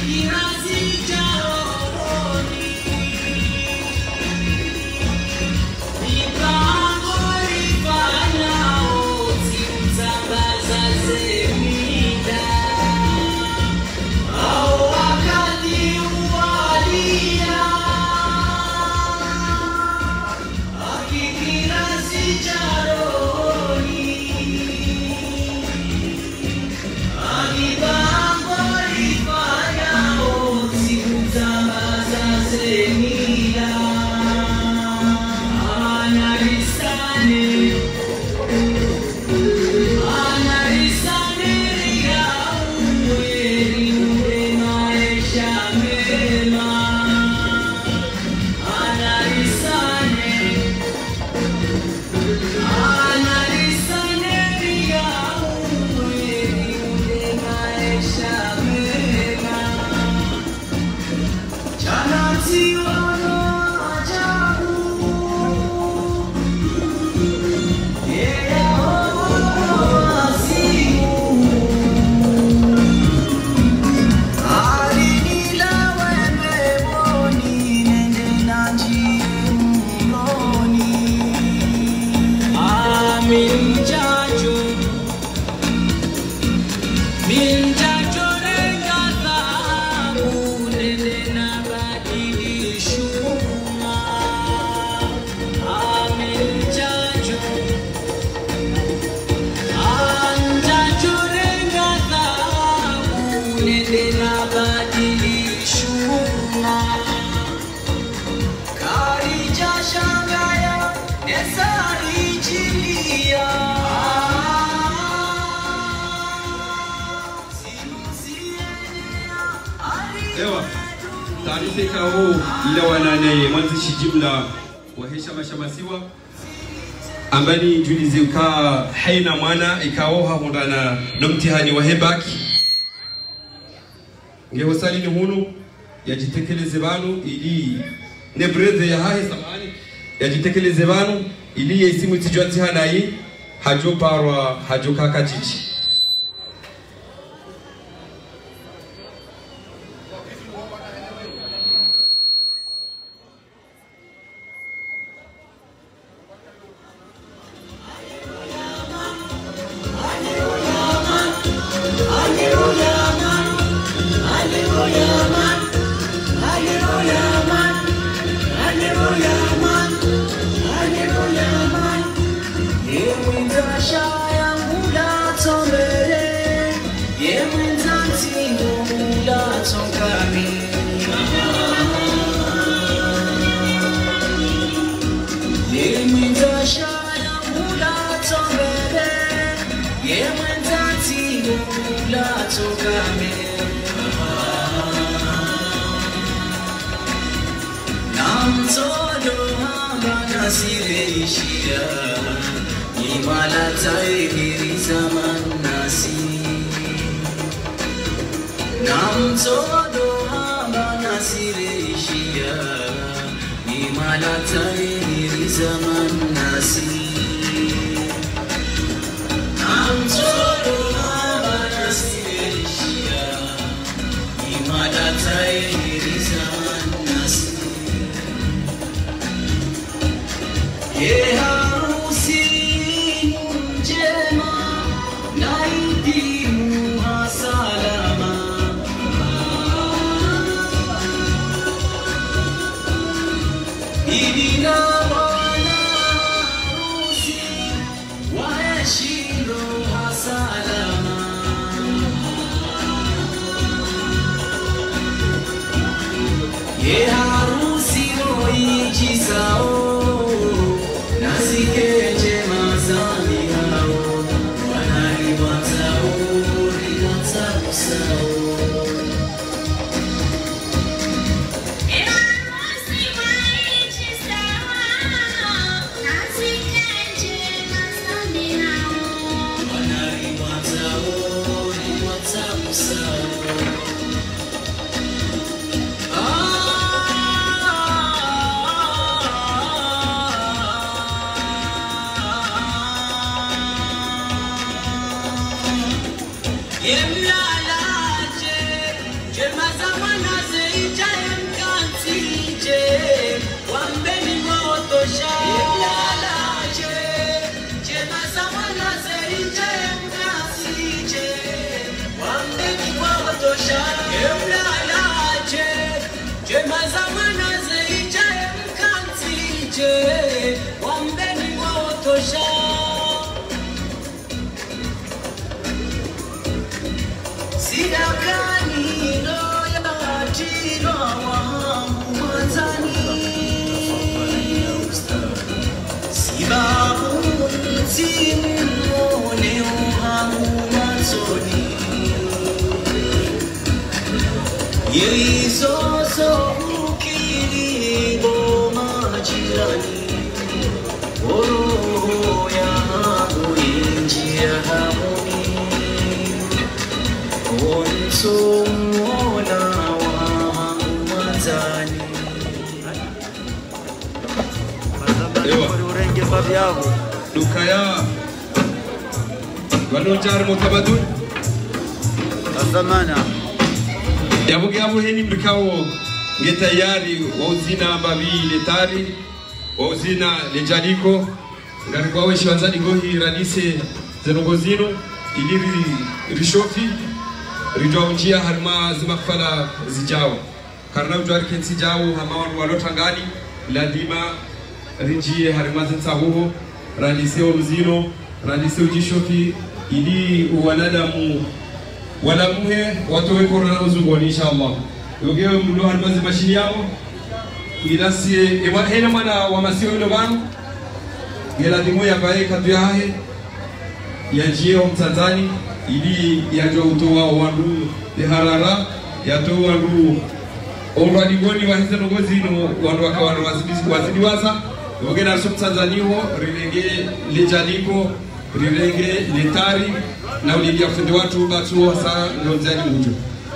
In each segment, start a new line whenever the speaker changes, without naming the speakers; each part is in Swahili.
Taarifa huu ila wanane mwanzishi jumla wa heshima shamasiwa ambani julize uka haina mwana ikaoha hundana na mtihani wa hebaki ngehosali ni hunu yajitekeleze banu ili nebreze ya hahe samani yajitekeleze banu ili yesimu tijwanti hanayi hajo parwa hajo kakachichi
Yemla la je, je mazama
Dukaya Wanujar Mutabadun
Azamana
Yabu heni mrikao ngetayari wauzina babi letari wauzina lejaliko ngarikwa weshi wanzani gohi radise zenogozino iliri rishofi rijwa unjia harma zimakfala zijao karna ujwari kensi jao hama walotangani ladima rinjie harimazi nsahuho radise oluzino radise ujishofi ili wanadamu wanamuhe watowe korona uzungoni inshallah yogewe mlo harimazi mashini yao ilasie ewa hena mana wamasio ilo banu gela dimu ya bae katu ya hahe yajie wa mtanzani ili yajwa utowa wandu harara yatowa wandu olwadigoni wahiza nogozino wandu wakawana wazidi waza Ogena asom Tanzaniho rilenge lejaliko rilenge letari na uligia fundi watu batu hasa ngonzani ujo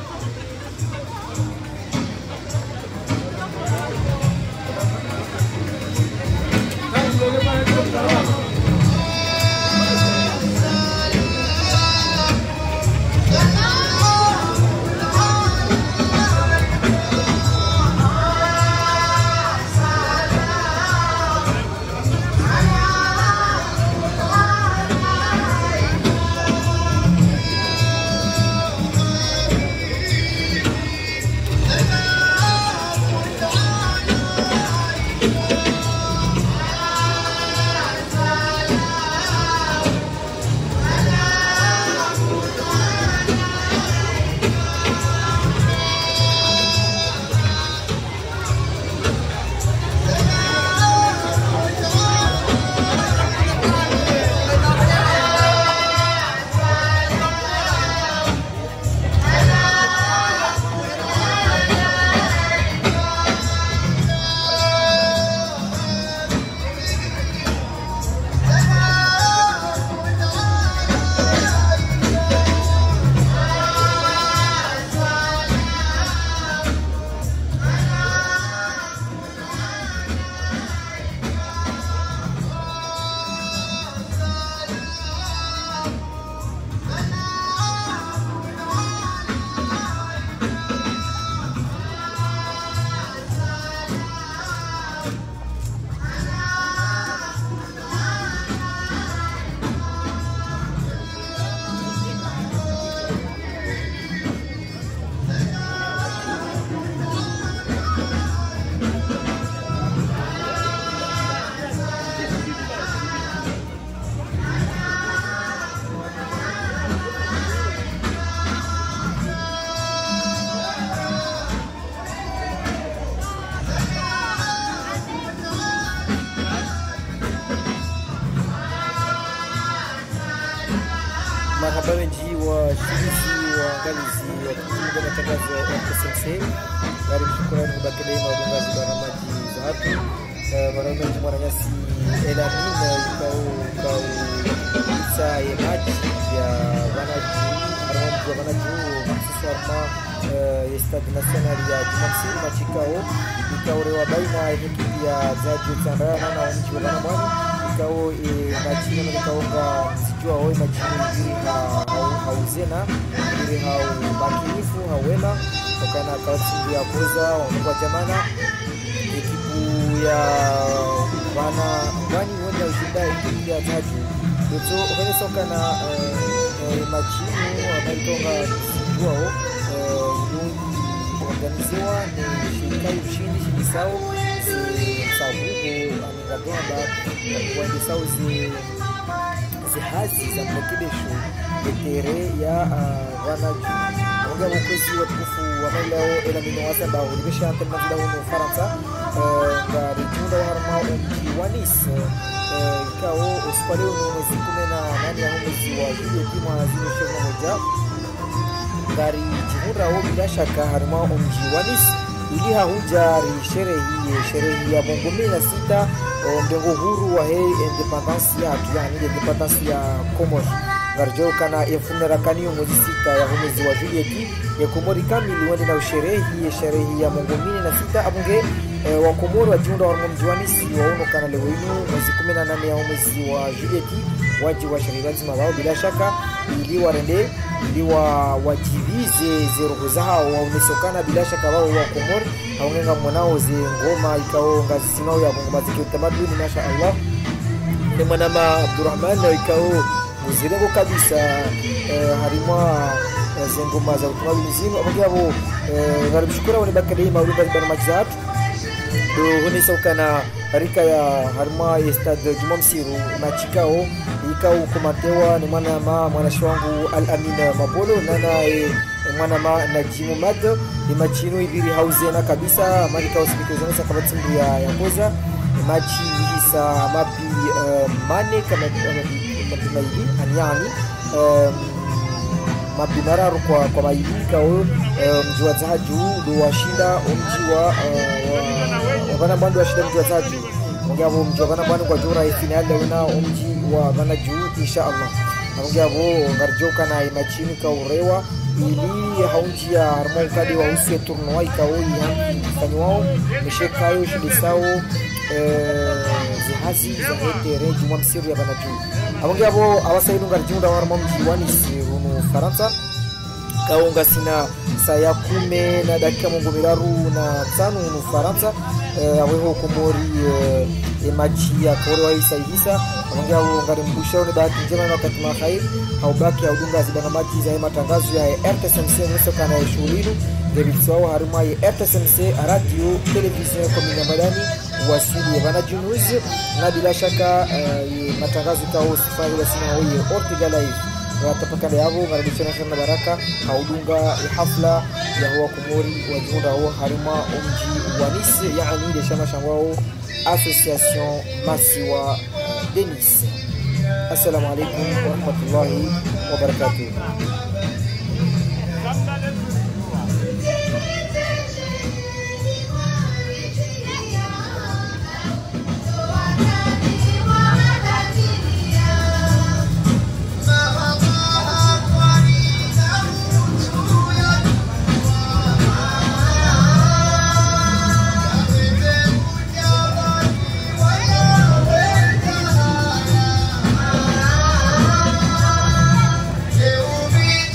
Marhaba wengi wa shirizi wa ngalizi wa kutunga matangazo ya KSMC. Gari shukrani kubakile na udungazi wa namaji za hatu. Marhaba wengi mwananyasi elamina yukau isa ya maji ya wanaji. Marhaba wa wanaji maksisi arma ya stadi nasionali ya Jumaksiri machikao. Ikaorewa baina hiki ya zaji utandana na wanchi wa wanamwani. Ikao majini malikaonga msijua hoi majini hiri hauzena hiri haumakinifu hauwema wakana kausimbu ya kuza wanukwa jamana ekipu ya wani wenda ushinda ekipu ya tatu Yoto wakane soka na majini malikaonga msijua hoi organizewa ni shirikai ushindi shindisao sabuhu anigagamba kuandisao zihazi za mrekebisho etere ya wanaju abaga mukwezi wa tukufu wa mailao ila mino wasaba ulibisha antena vida huno Faransa ngari junda harma umji wa Nice ikao uspale huno mwezi 18 ya mwezi wa Julio kima zile 21 ngari jihura ho bila shaka harma umji wa Nice ili hahujari sherehi ya bongo 16 mdengo huru wa hei independence ya yani independence ya Comores ngarjo kana yafunera kaniyo mwezi 6 ya mwezi wa Julieti ya Komori kamili wende na sherehi ya bongo 16 abunge wa Komoro wajiunda wa mji wa Nice waono kana leo ino mwezi 18 ya mwezi wa Julieti waji wa sherehi lazima wao bila shaka ili warende ili wajivize zero zao waonesokana bila shaka wao wa Komoro haungenga mwanao ze ngoma ikao ngazi sinao ya bongo maziki utamaduni masha Allah ni mwanama Abdurrahman ikao muzirego kabisa harimwa zengoma za utamaduni zino abagabo ngaribishukura wone bakadei mauluka zibana majzatu do honesokana rika ya harma stade Juma Msiru machikao ikao kumatewa ni mwanashwangu Al-Amin Mabolo nana mwanama Najimu Mad ni machino ibiri hauzena kabisa marika hospitali za kabatimbu ya Koza machi hisa mapi mane kama mapi anyani mapi mararu kwa maili kao mji wa Zahaju do washinda mji wa wana bando washinda mji wa Zahaju ngabo mji wa wana bando kwa jura finali una mji wa Vanaju inshallah ngabo ngarjoka na imachini ka urewa ili haunji ya harmon kadi wa usi tournoi kaoi hangi wao mishekayo shidisao zihazi za hetere Juma Msiru ya Vanaju ngabo awasainu ngarjunda wa harmon mji wa Nice runo Faransa kaunga sina saya 10 na dakika 15 no Faransa aweho Komori machi ya Koro Isa Ihisa ngao ngari mbushoni bahati njema na wakati makhair haubaki audunga zibana machi za matangazo ya RTSMC nusoka na shulinu ngebitswao haruma ya RTSMC radio television komina madani wasili ya Vanaju News na bila shaka matangazo kao sifari ya sina hoye Ortiga Live watapakale yabo ngaribishana sana baraka haudunga hafla ya huwa Komori wajunda huwa harima umji wa Nice yani ile shama shangwao association Masiwa de Nice. Assalamu alaikum wa rahmatullahi wa barakatuh.
Be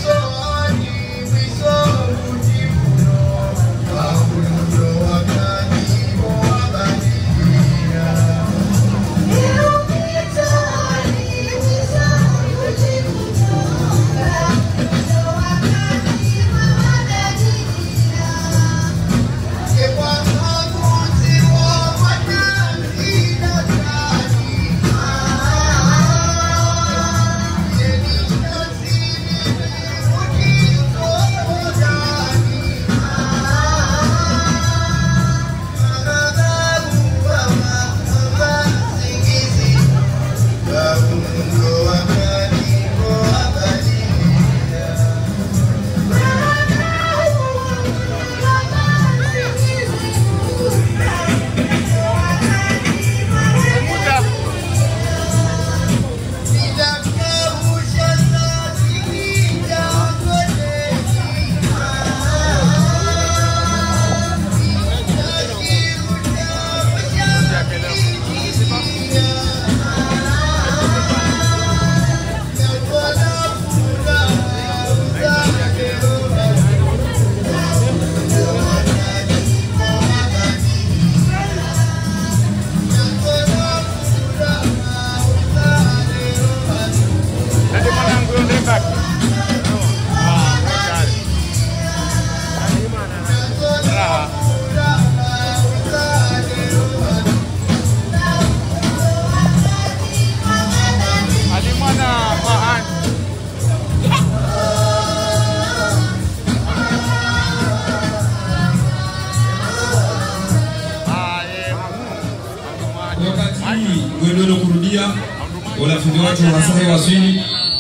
wanafunzi watu hasa waswili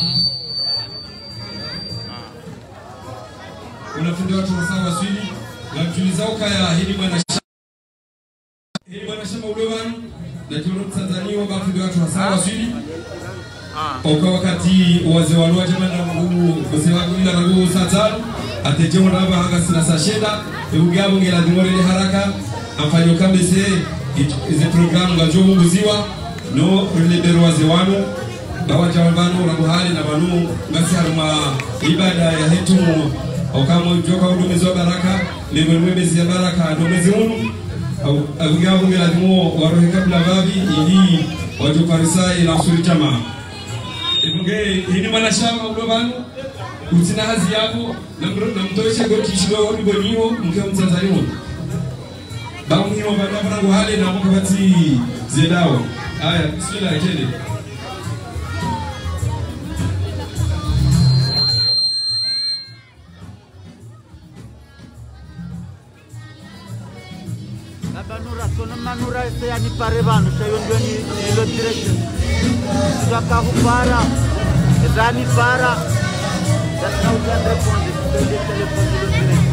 wanafunzi watu hasa waswili na tulizao kaya hili bwana shamba ulovan na tulo Tanzania wanafunzi watu hasa waswili kwa wakati wazee walio jamani na nguvu wazee wangu ila nguvu sasa atejeho naba hanga sina sashenda ubugabo ngela dimorele haraka amfanyo kambese izi programu ngajo munguziwa no relebero wazee wanu bawaja wabano rabuhali na banu ngasi haruma ibada ya hetumu okamo joka udumizo baraka lemwemezi ya baraka ndomezi unu ubugabo ngela dimo warohe kabla babi ili wajokarisai na usuri jamaa ibunge hini manashama ulobanu utina hazi yako na mtoeshe goti shilo wadi boniho mkeo Mtanzania bamu hiyo badabara guhali na mkabati zedao haya bismillah kende
Banura sono manura se ani parevano sai ndio lo direction tutaka kupara ezani para that's how we can respond to the telephone lo direction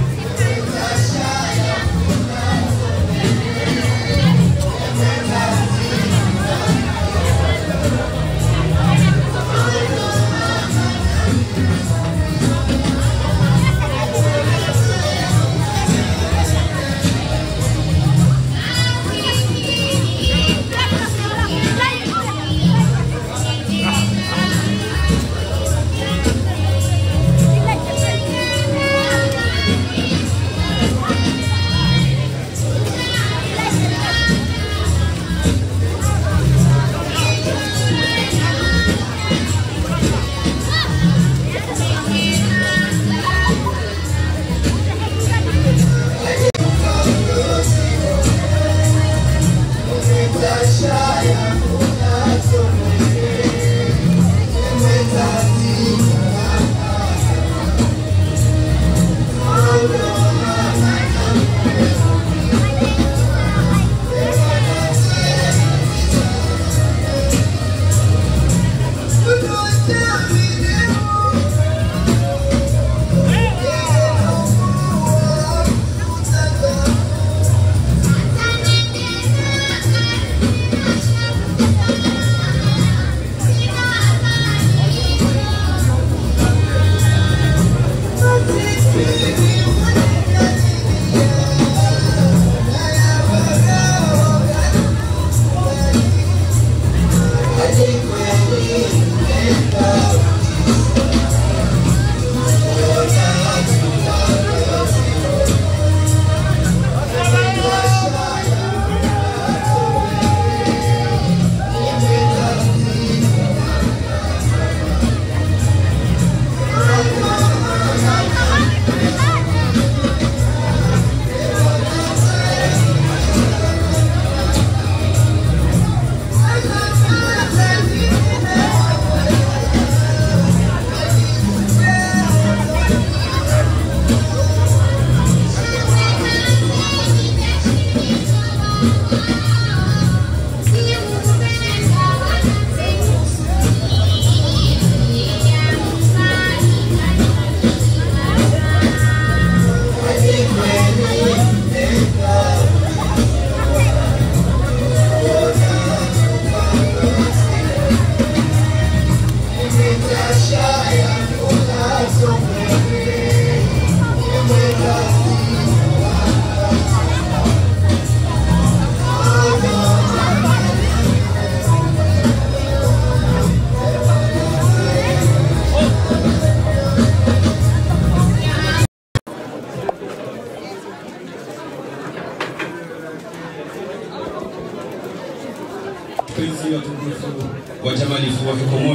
Penzi watukufu wa jamalifu wa Komoro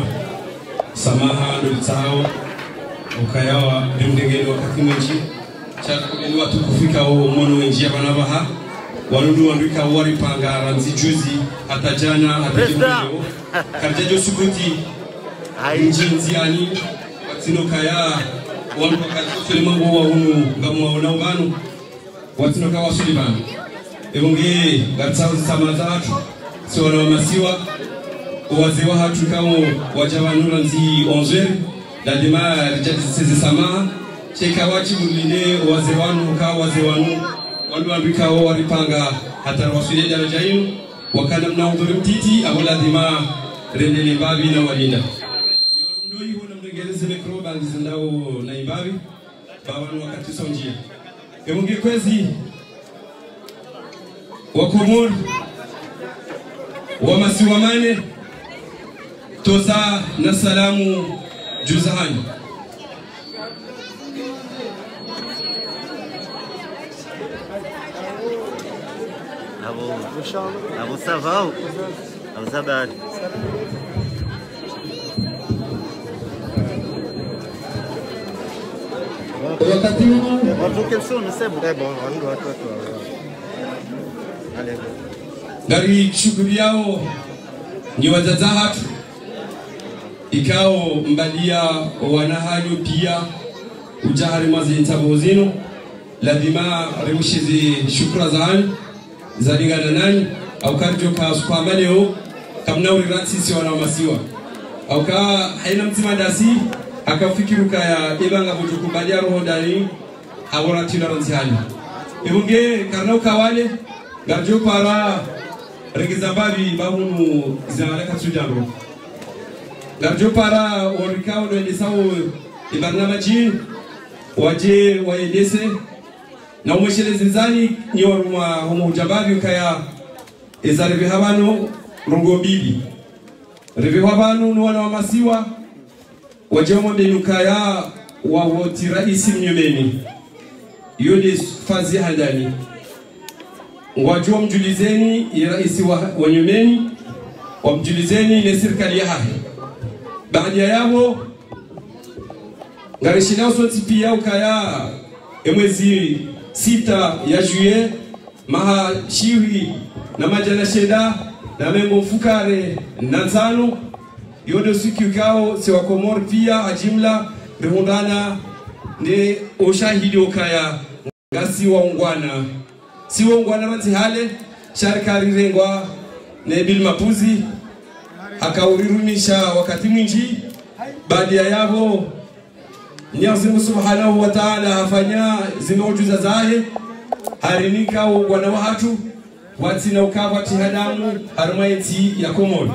samaha ndulisahau ukayawa ndengeni wakati mwingi chakubeni watu kufika mono wenjia banabaha warudu wanduika wari pangara nzijuzi hata jana hata jumleo karjajo sukuti njinziani watino kaya wanu wakati sulimangu wa hunu gamu wa unaunganu watino kawa sulimanu ebonge gatsawu zisamazatu siwana wa masiwa wazee wa hatu kao wajawanura nzi 11 lazima rijali sisi samaha cheka wachi mulinde wazee wanu kao wazee wanu wanu ambikao waripanga hata wasule daraja hilo wakana mnaudhuri mtiti au lazima rendele babi na walinda ndio hiyo na mrengeleze mikroba ndizindao na ibabi baba wakati sonjia emungi kwezi wakomor wa masiwamane toza na salamu juzahani
Abo savao abo sabari
wakati huo
watu kesho nasema bon watu allez
gari shughuli yao ni wazazahatu ikao mbalia wanahayo pia ujahari mazinitabo zinu lazima remushizi shukra zahani zalingana nani au karjo ka sukama leo kamna uriransi si wana masiwa au ka haina mtima dasi akafikiru kaya ibanga bujukubalia roho ndani awora tila ranzihani ibunge karnau kawale garjo para regizababi bahunu zalaka tujaro garjo para orikao ndo ndisao ibarnamaji waje waendese na umeshelezi zani ni waruma homo ujababi kaya ezarebe habano rongo mbili rebe habano no wana masiwa wajomo benukaya wa woti raisi mnyumeni yode fazi hadani ngwajua mjulizeni ya raisi wa nyumeni wa mjulizeni ile serikali ya hahi baada yao ngarishina usoti pia ukaya mwezi 6 ya juillet maha shiwi na majana sheda na mengo fukare na tano yodo sikukao se wakomor pia ajimla rehundana ne oshahidi okaya ngasi waungwana si waungwana ranzi hale sharikari rengwa ne bil mapuzi akaurirumisha wakati mwingi baada yao Mwenyezi Mungu Subhanahu wa Ta'ala hafanya zimeujuza zahe harinika wana watu watina ukava tihadamu harmaiti ya komoni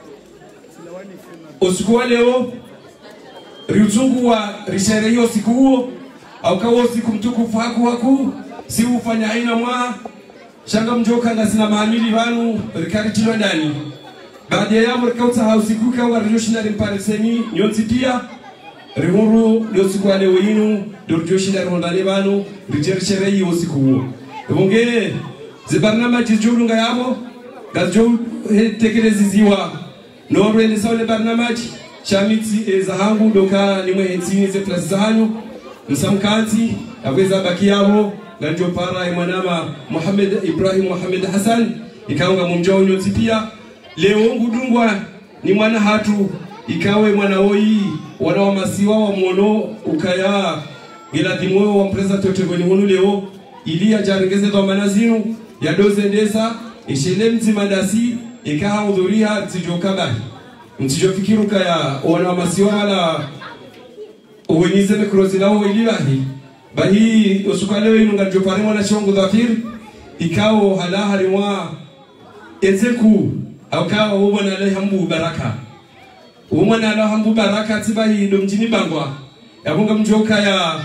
usiku wa leo riutungu wa rishere hiyo siku huo au kawo siku mtukufu haku si ufanya haina mwa shanga mjoka na sina maamili wanu rikari chilo ndani baada ya mrikauta hausiku kawa rijoshinari mpareseni nyonzi pia Rihuru leo siku ya leo yinu dorjoshinda rondane banu rijerishere hiyo siku huo ebonge zibarnama jijulunga yabo gajo tekelezi ziwa norwe ni saule barnamaji chamiti zahangu doka nimwe hentini ze plus zahanyu msamkanti aweza baki yabo gajo para mwanama Ibrahim Muhammad Hassan ikaunga mumjonyo tipia leo ngudungwa ni mwana hatu ikawe mwana oi wana wa masiwa wa mwono ukaya gila dimoyo wa mpresa totogoni hunu leo ili ajarengeze kwa manazinu ya doze ndesa ishele mzima dasi ikaha udhuria mtijokabari mtijofikiru kaya wana wa masiwa wala uwenyize mekrozi lao ililahi bahi usukalewe inunga jopare mwana shongu dhafiri ikao halahari mwa ezeku au kawa uwana lehambu baraka umwana alahambu baraka tibahi ndo mjini bangwa yakunga mjoka ya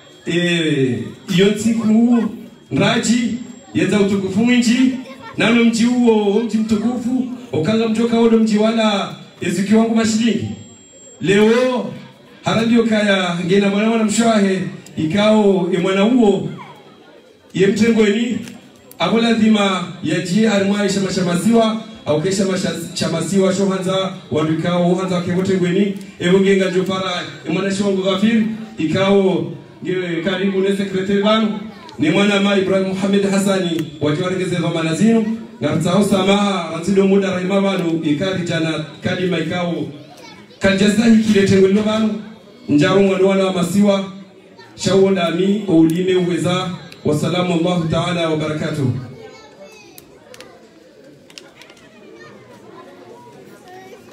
yontiku nraji yeza utukufu mwinji nano mji huo mji mtukufu ukanga mjoka odo mji wala eziki wangu mashilingi leo haradio kaya ngena mwana mshahe ikao mwana huo yemtengweni abola dhima yaji armwaisha mashamasiwa au kesha chamasiwa shohanza wandikao hanza kevote ngweni ebongenga jopara mwana shongo gafir ikao ngewe karibu ne sekretari wangu ni mwana ma Ibrahim Muhammad Hassani wakiwaregeze wa manazinu ngartao samaha rantido muda rahima wanu ikari jana kalima ikao kaljazahi kilete ngwelo wanu njaru mwana wa masiwa shawonda mi ulime uweza wasalamu Allah ta'ala wa barakatuh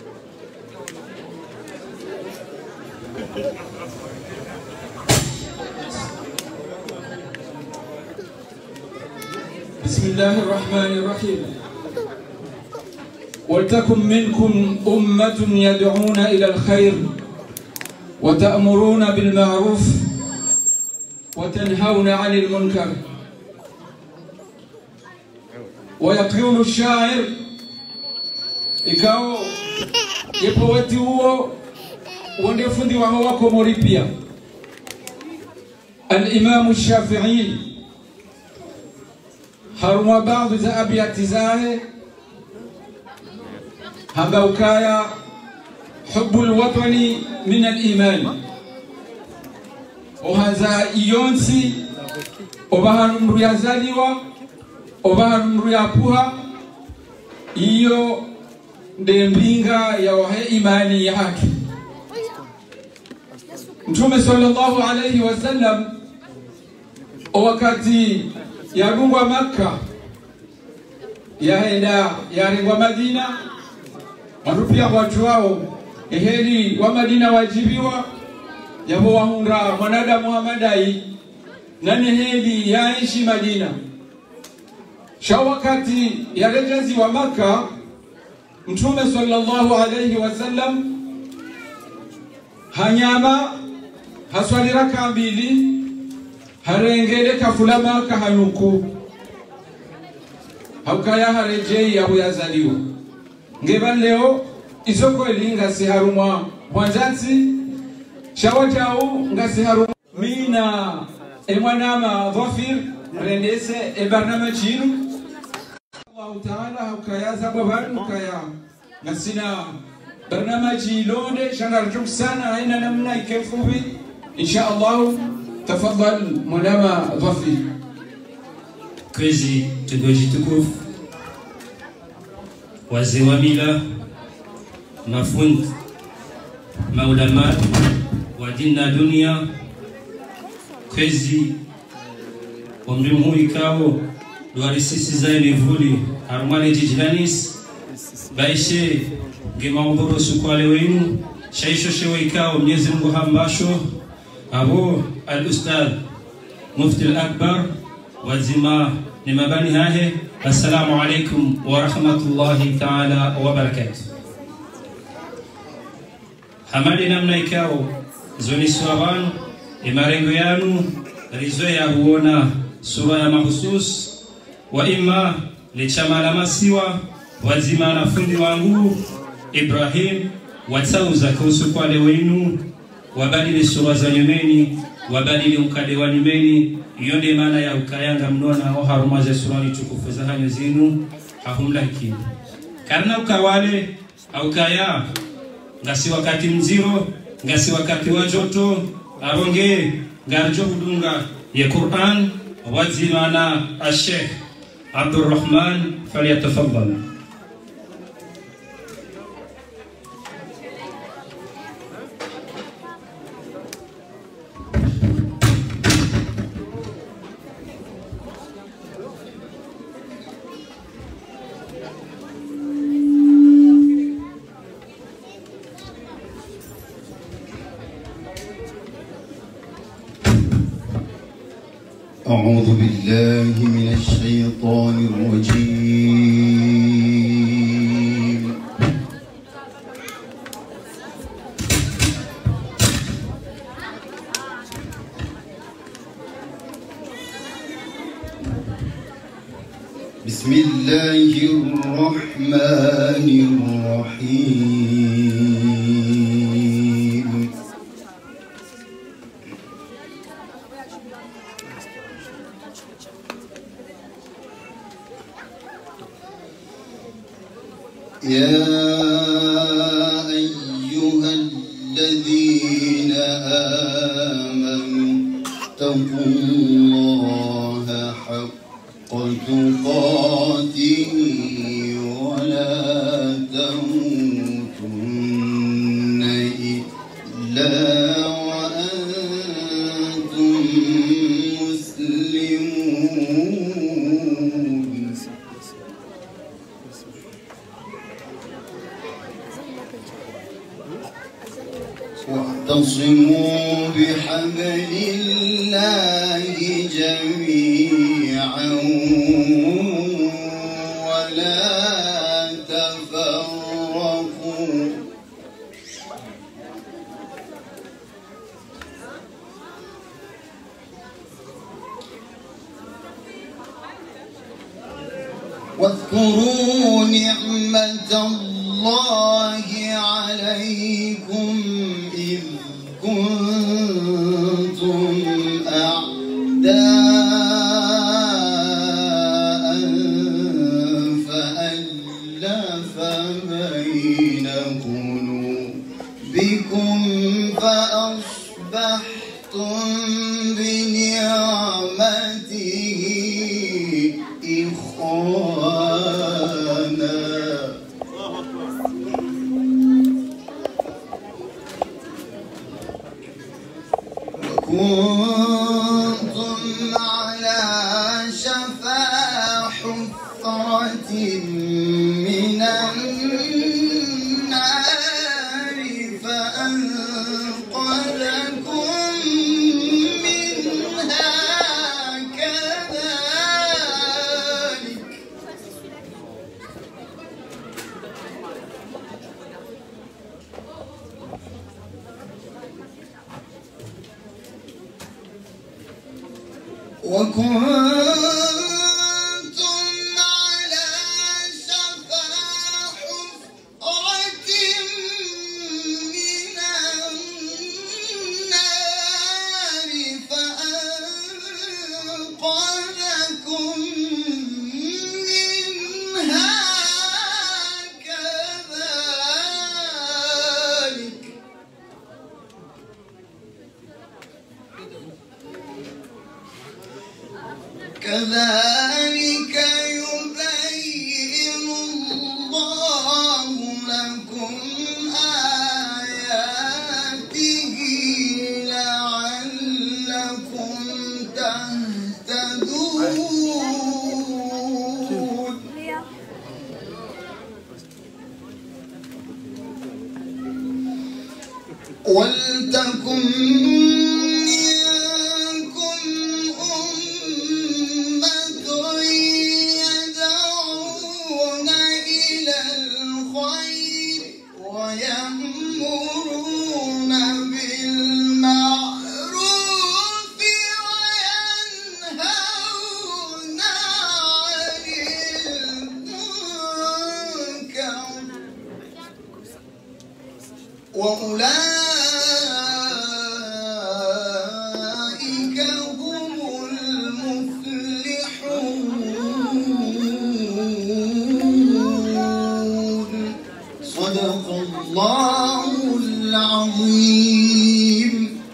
بسم الله الرحمن الرحيم. ولتكن منكم أمة يدعون إلى الخير وتأمرون بالمعروف وتنهون عن المنكر. ويقول الشاعر ikao yepoweti huo wande fundi wa wako moripia al-Imam Shafi'i haruma baadhi za abiyati zahe hamba ukaya hubbu al-watani min al-iman ohaza iyonsi obahanumru yazaliwa obahanumru yapuha iyo ndembinga ya wahe imani yake. Mtume sallallahu alayhi wasallam wakati yarungwa Makka yaenda yaringwa Madina warupia watu wao eheli wa Madina wajibiwa yabo wahunga mwanada Muhammadai nani heli yaishi Madina shawakati ya rejezi wa Makka. Mtume sallallahu alayhi wasallam hanyama haswali raka mbili harengele kafulama kahanuku haukaya harejei ya yazaliwa ngeba leo isoko elinga siharumwa mwanzanzi shawajau ngasiharumwa mina emwanama dhafir rendese ebarnama chinu Allah Ta'ala hukayaza bwabanu kaya nasina barnamaji londe shangarjuk sana haina namna ikefubi insha Allah. Tafadhal mwanama dhafi
kwezi tugoji tukufu wazee wa mila mafundi maulama wa dini na dunia kwezi omrimu ikao duarisisi zaini vuli harumale jijilanis baishe gemauboro sukwale wenu shaisho shewe ikao Mwenyezi Mungu hambasho abo al-ustadh mufti al-akbar wazima ni mabani hahe. Assalamu alaikum wa rahmatullahi ta'ala wa barakatuh. Hamadi namna ikao zoni swabanu imarengo yanu rizoe ya huona sura ya mahusus wa ima lechamala masiwa wazima na fundi wangu Ibrahim watauza kuhusu kwa lewenu wabadili sura za nyumeni wabadili ukade wa nyumeni yonde maana ya ukayanga mnona o harumaze surani tukufu za hanyo zinu hahumla hikini karna ukawale au kaya ngasi wakati mziro ngasi wakati wa joto aronge ngarjo hudunga ya Qur'an wazima na Sheikh Abdurrahman falyatafaddal.
أعوذ بالله من الشيطان الرجيم. بسم الله الرحمن الرحيم. يا أيها الذين آمنوا اتقوا الله حق تقاته ولا تموتن إلا وأنتم مسلمون. واعتصموا بحبل الله جميعا واذكروا نعمة الله عليكم إذ كنتم أعداء فألف بين قلوبكم فأصبحتم بنعمته إخوانا وكنتم على شفا حفرة من النار فأنقذكم منها كذلك وكنتم على شفا حفرة من النار فأنقذكم منها كذلك كذلك يبين الله لكم آياته لعلكم تهتدون ولتكن منكم أمة يدعون إلى الخير ويأمرون بالمعروف وينهون عن المنكر وأولئك هم المفلحون صدق الله العظيم.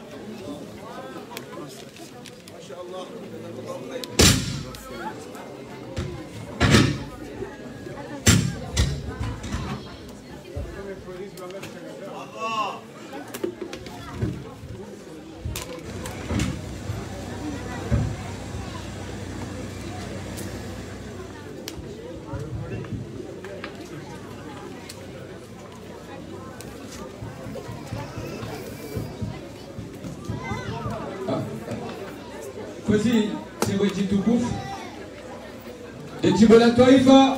Kozi chimbo jitukufu jimbo la taifa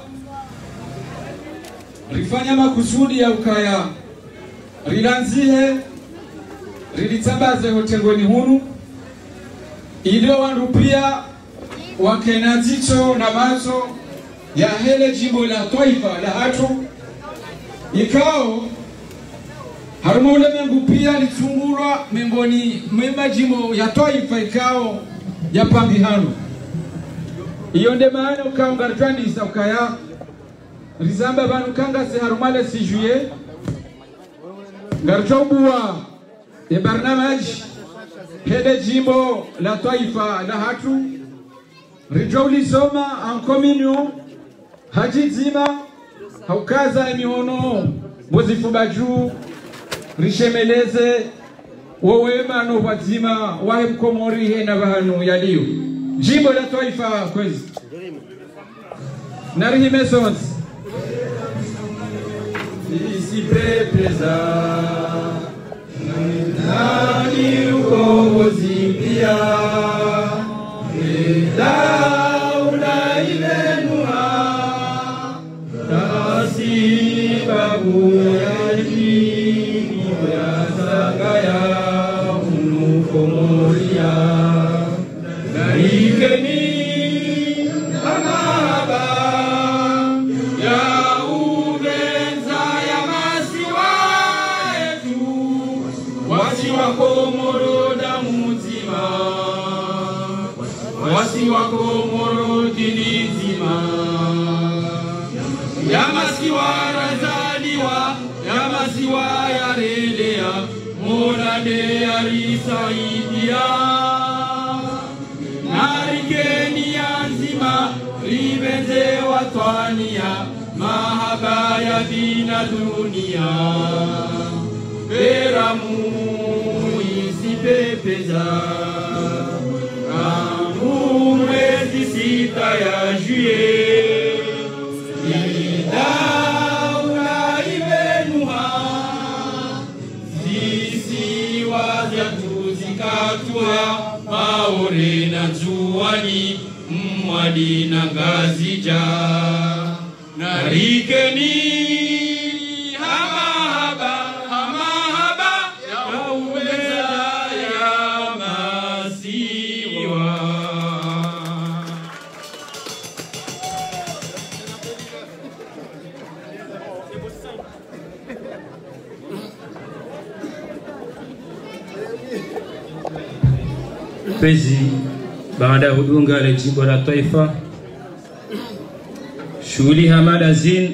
rifanya makusudi ya ukaya rilanzie rilitambaze hotengoni hunu ilio wandu pia wakenazicho na mazo ya hele jimbo la taifa la hatu ikao haruma ule mengu pia litungurwa mengoni mwema jimbo ya taifa ikao ya pambihano iyo nde maana ukao ngartandisa ukaya rizamba banu kanga se harumale si juye ngartobuwa e barnamaj hede jimbo la taifa la hatu rijoli soma en communion hajizima haukaza mihono bozifu baju rishemeleze wowema no wazima wahe mkomori he na bahanu yaliyo jimbo la taifa kwezi narihime sons ici presa nani ukomozipia daula ilenua nasi babu yaji ya sagaya unukomoria naikeni amaba masiwa Komoro dini nzima. Ya masiwa razaliwa, ya masiwa yarelea, Monade arisaidia. Narikeni ya nzima, ribeze watwania, mahaba ya dina dunia. Peramu isipepeza, Ramu mwezi sita ya juye, Idaula ibenuha, Zisi wazatu zikatua, Maore na juani, Mwadi na ngazija. Narikeni hamahaba, hamahaba ya uweza ya masiwa.
Pezi baada ya hudunga la jimbo la taifa, shughuli hamada zin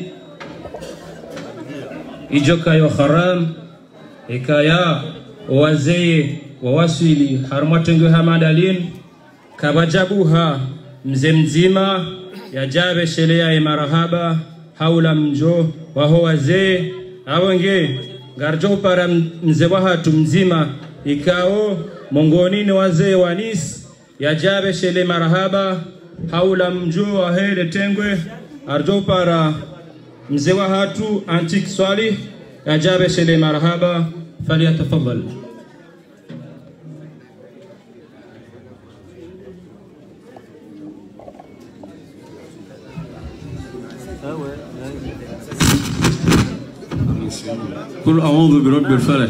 ijoka yo haram ikaya wazee wawasili harmatengo hamada lin kabajabuha mzee mzima yajabe shelea marahaba haula mjo waho wazee awenge garjo para mzee wahatu mzima ikao mongoni ni wazee wanis yajabe shele marahaba haula mjo wa hele tengwe arjo para mzee wahatu antik swali yajabe shele marahaba falyatafadhal.
قل أعوذ برب الفلق.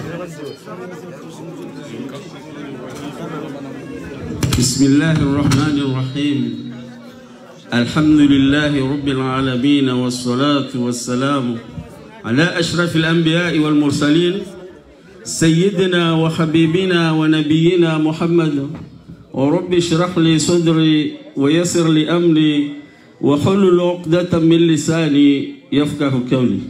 بسم الله الرحمن الرحيم. الحمد لله رب العالمين والصلاة والسلام على أشرف الأنبياء والمرسلين سيدنا وحبيبنا ونبينا محمد. ورب اشرح لي صدري ويسر لي أمري وحلل عقدة من لساني يفقه قولي.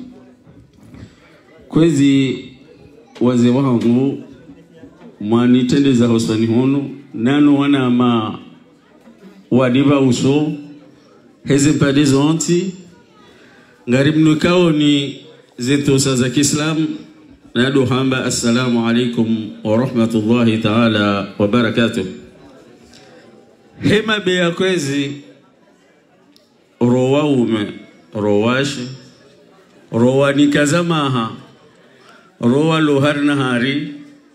Kwezi wazee wangu mwanitendeza hosani hono nano wana ma wadiba uso heze padizo onti ngarimnukao ni zentosa za Kiislamu nado hamba assalamu alaikum wa rahmatullahi ta'ala wa barakatuh. Hema beya kwezi rowaume rowashi rowani kazamaha rowa loharna hari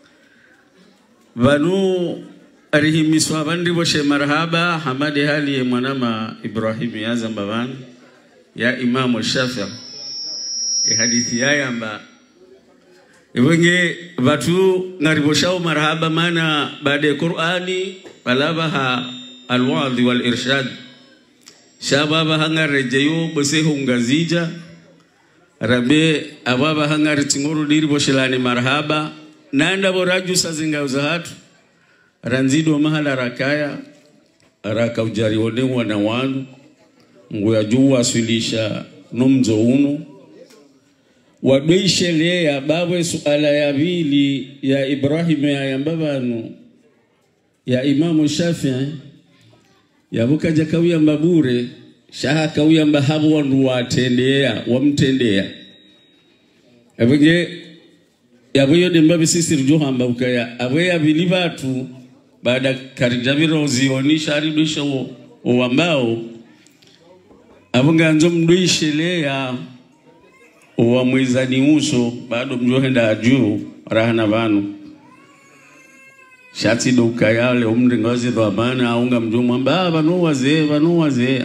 vanu arihimiswa bandi boshe marhaba hamadi hali mwanama Ibrahim ya zambavan ya Imam Shafi'i hadithi yamba ibenge batu ngariboshao marhaba mana baada Qur'ani balabaha alwadhi wal irshad shababa hangarejeyo bose hungazija rabe ababa hangari tinguru diri boshelani marhaba nanda boraju sazinga uzahatu ranzido mahala rakaya raka ujari wodenwa na wanu nguya juu wasilisha nomzo uno wadoishelea babwe suala ya vili ya Ibrahim ya yambabanu ya Imam Shafi'i yabukaja kawia mbabure shaha kawia mbahabu wandu watendea wamtendea abenge yabuyo dembabe sisi rujoha mbabukaya abwe abilibatu baada karijabiro uzionisha aridisha uambao abunga nzo mduishelea uwa mwizani uso bado mjohenda juu rahana vanu shati duka yale umri ngozi dhamana aunga mjumu mbaba no wazee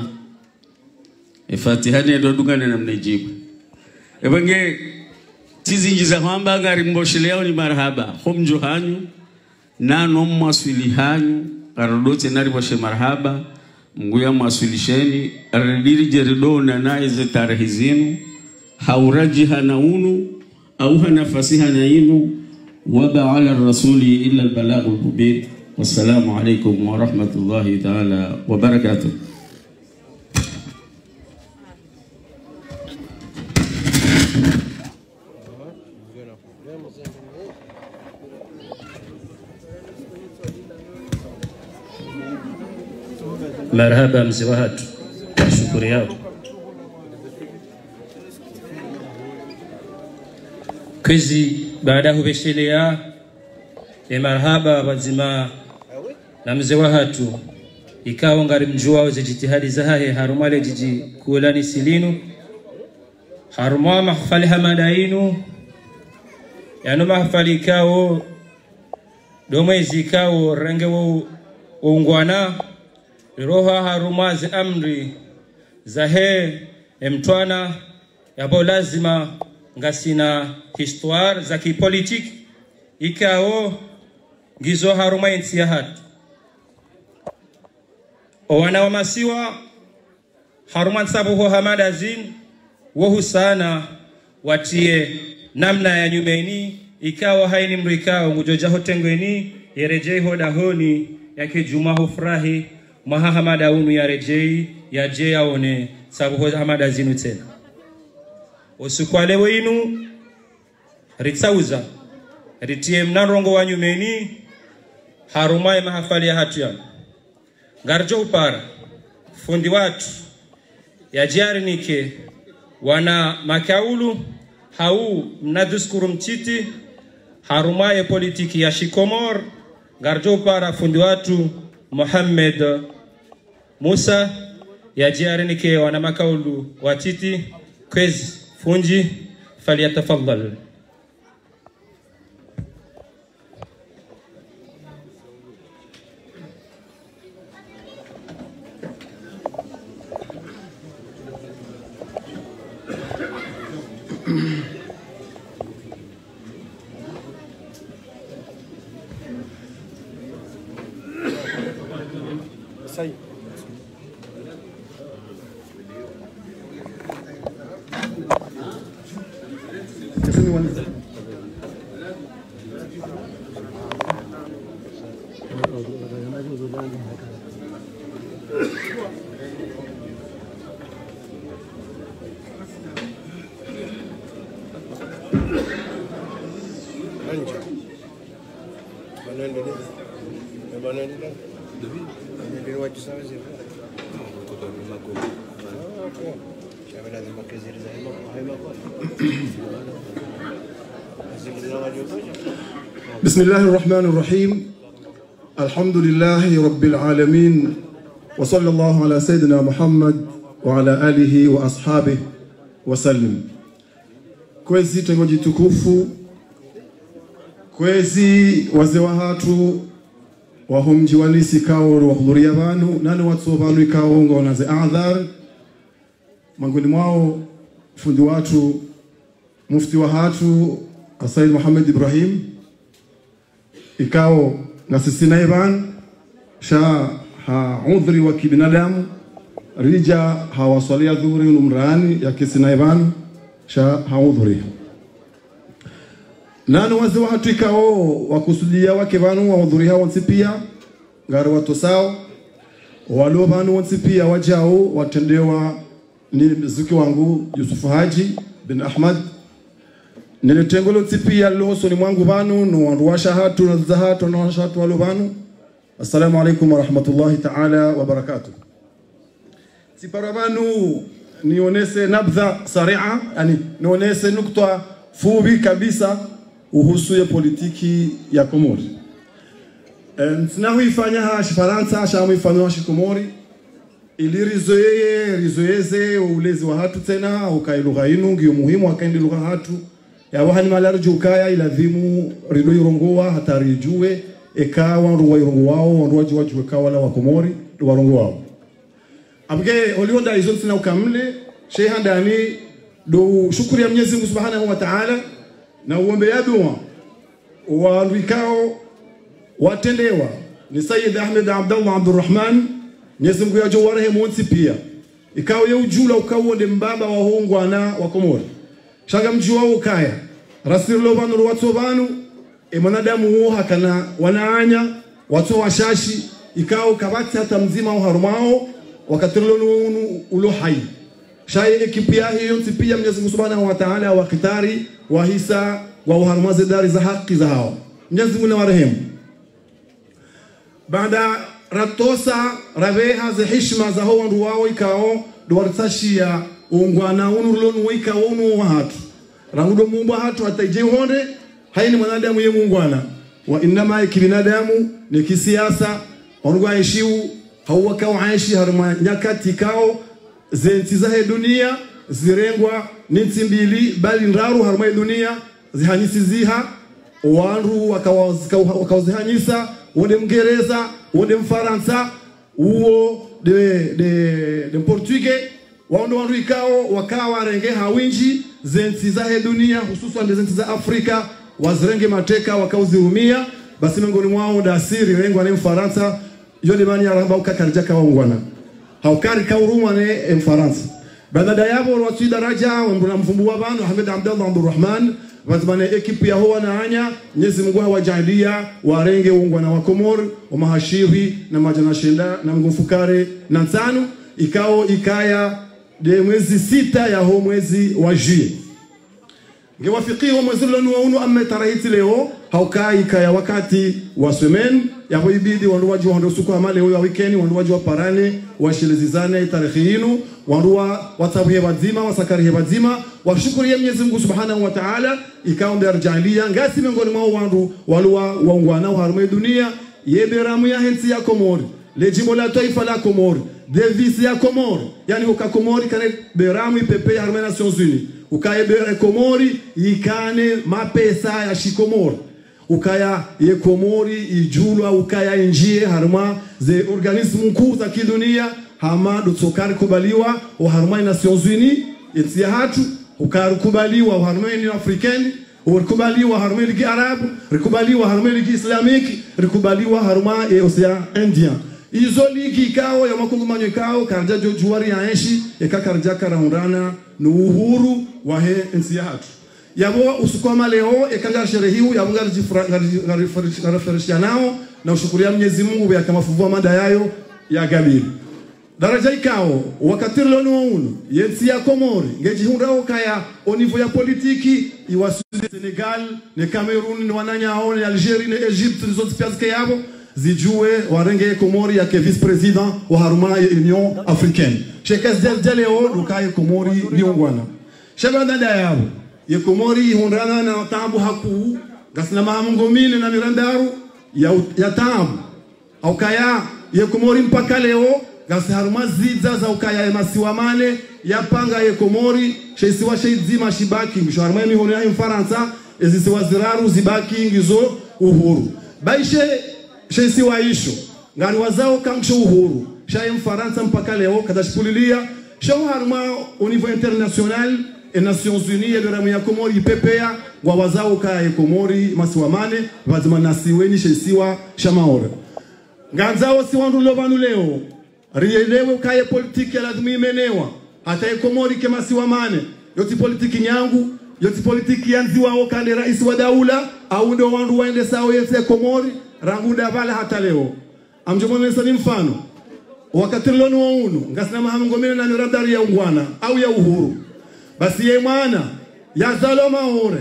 Fatihani ndo duka na mnajibu ebenge tizinjiza kwamba gari mbosheleo ni marhaba humjo hanyu na no mwaswili hanyu karodote nari boshe marhaba mguya mwaswilisheni aradiri jeridona na ize tarehe zinu hauraji hanaunu au hanafasiha na inu waba ala rasuli illa albalaghu mubin
Wassalamu alaikum wa rahmatullahi ta'ala wa barakatuh.
Marhaba mzee wa hatu, shukuri yao. Kwezi baada hubeshelea marhaba wazima na mzee wa hatu ikawa ngari mjua za jitihadi za hahe harumale jiji kuolani silinu haruma mahfali hamadainu yano mahfali kao domwezi kao range wo ungwana roha haruma za amri za he mtwana yabo lazima ngasina histoire za kipolitiki ikao gizo haruma insi ya hatu wana wa masiwa haruma nsabuhu hamada zin wohu sana watie namna ya nyumeni ikawa haini mrikao ngujoja hotengweni yerejei hodahoni yake jumahu furahi maha hamada unu ya rejei ya je aone sabuhu hamada zinu tena usukwale wenu ritsauza ritie mnarongo wa nyumeni harumaye mahafali ya hatu ya ngarjo upara fundi watu ya jari nike wana makaulu hau mnaduskuru mchiti harumaye politiki ya shikomor ngarjo upara fundi watu Muhammad Musa ya jari nike wana makaulu watiti kwezi funji faliyatafadhal.
Sahi.
بسم الله الرحمن الرحيم الحمد لله رب العالمين وصلى الله على سيدنا محمد وعلى آله وأصحابه وسلم. Kwezi tengoji tukufu, kwezi wazee wa hatu wahumji walisi kao wahudhuria vanu nani watu vanu ikao ngo wanaze adhar mangoni mwao fundi watu mufti wa hatu Said Muhammad Ibrahim ikao na sisi naiban sha udhri wa kibinadamu rija hawasalia dhuhuri numrani ya kisi naiban sha udhri nani wazee wa hatu ikao wakusudia wake vanu wa udhuri hao pia ngari watu sao walio vanu wansi pia wajao watendewa ni mzuki wangu Yusufu Haji bin Ahmad niletengolo pia loso ni mwangu vanu no wanduwasha hatu na zahatu na washatu walio vanu. Assalamu alaikum wa rahmatullahi ta'ala wa barakatuh. Siparavanu nionese nabdha saria yani nionese nukta fubi kabisa uhusu ya politiki ya Komori. Sinahuifanya hashi Faransa, shamuifanya hashi Komori. Ili rizoeze ulezi wa hatu tena, ukai lugha inu, ngiyo muhimu wakaindi lugha hatu. Ya wahani malarju ukaya iladhimu rido irongowa hatari juwe, eka wanruwa irongo wao, wanruwa juwe kawala wa Komori, warongo wao. Abge, olionda izon sina ukamle, shehanda do shukuri ya Mwenyezi Mungu Subhanahu wa Ta'ala, na uombe yadua walwikao watendewa ni Sayyid Ahmed Abdallah Abdurrahman Mwenyezi Mungu yajo warehemu onsi pia ikao ya ujula ukawonde mbaba wa hongwana wa Komori shaga mji wao ukaya rasilo banu ruwatso banu mwanadamu huo hakana wanaanya watu washashi ikao kabati hata mzima uharumao wakatirlonu ulo hai shay ekipi ya hiyo tipia Mwenyezi Mungu Subhanahu wa Ta'ala wa khitari wa hisa wa uharumaze dari za haki za hao Mwenyezi Mungu na warehemu baada ratosa raveha za heshima za hao ndu wao ikao duwartashia ungwana unurlonu ikao unu wahatu rangudo Mungu hatu ataije honde haini mwanadamu ye muungwana wa inama kibinadamu ni kisiasa onugwa ishiu hauwaka waishi haruma nyakati kao zenti za dunia zirengwa ninti mbili bali ndaru haruma dunia zihanyisi ziha wanru wakawazihanyisa wonde Mngereza wonde Mfaransa uo de Portugue wandu ikao wakawa renge hawinji zenti za dunia hususan zenti za Afrika wazirenge mateka wakauzirumia basi miongoni mwao dasiri rengwa ne Mfaransa yone mani aramba ukakarjaka waungwana haukari kauruma ne Mfaransa baada yabo watu daraja wambuna mfumbu wa bano Ahmed Abdallah Abdurrahman bazmane ekipu ya hoa na anya Mwenyezi Mungu hawajalia warenge ungwana wa Komor wa mahashiri na majana shenda na mgufukare na nsanu ikao ikaya de mwezi 6 ya ho mwezi wa Juillet ngewafikiwa mwezi wa unu amma tarahiti leo haukai kaya wakati wa semaine ya hoibidi wanduwaji wa ndosuko amale wa weekend wanduwaji wa parane washilizizane tarikhinu wanduwa watabuhe wazima wasakarihe wazima washukuriye Mwenyezi Mungu Subhanahu wa Ta'ala ikaombe arjalia ngasi miongoni mwao wandu walua waungwana harume dunia yeberamu ya hensi ya Komori lejimbo la taifa la Komori devisi ya Komori yani uka Komori kane beramu ipepe ya harume Nations Unies ukaebere Komori ikane mapesa ya shikomori ukaya ye Komori ijulwa ukaya injie harma ze organismu mkuu za kidunia hama dutsokari kubaliwa o harma Nations Unies yetia hatu ukarukubaliwa harma ni African ukubaliwa harma ligi Arabu rikubaliwa harma ligi Islamiki rikubaliwa harma Ocean Indian izo ligi kao ya makungumanyo kao karja juari ya enshi ekakarja karahundana no uhuru wa he nsi hatu yabo usukoma leo ekanga sherehiu yabunga nao na ushukuria Mwenyezi Mungu ya kama fuvua mada yayo ya gabili daraja ikao wakatirlo no unu yensi ya Komori ngejihunda okaya au niveau ya politiki iwasude Senegal ne Cameroon ne wananyao ne Algeria ne Egypte les autres pays yabo zijue warenge Komori ya vice president wa haruma Union Africaine shekas leo lukaye Komori liongwana shabanda yabo ye Komori hundana na tambu haku gasna mamungo mine na mirandaru ya tambu aukaya ye Komori mpaka leo gasi haruma zidza za ukaya masiwa mane ya panga ye Komori sheisiwa sheizima shibaki msharma mihoni ya Mfaransa ezisiwa ziraru zibaki ngizo uhuru baishe sheisiwa isho ngani wazao kamsho uhuru shaye Mfaransa mpaka leo kadashipulilia shau haruma au niveau international et Nations Unies de ramu ya Komori PPA wa wazao kaya Komori masiwa mane wazima nasiweni sheisiwa shamaora nganzao si wandu lovanu leo rielewe kaya politiki ya lazima imenewa hata Komori kema siwa mane yoti politiki nyangu yoti politiki yanziwa okale rais wa daula au ndo wandu waende sawa yese Komori ranguda bala hata leo amjomone sani mfano wakati lono wa unu ngasina mahamngomene na miradari ya ungwana au ya uhuru basi ye mwana ya zaloma hore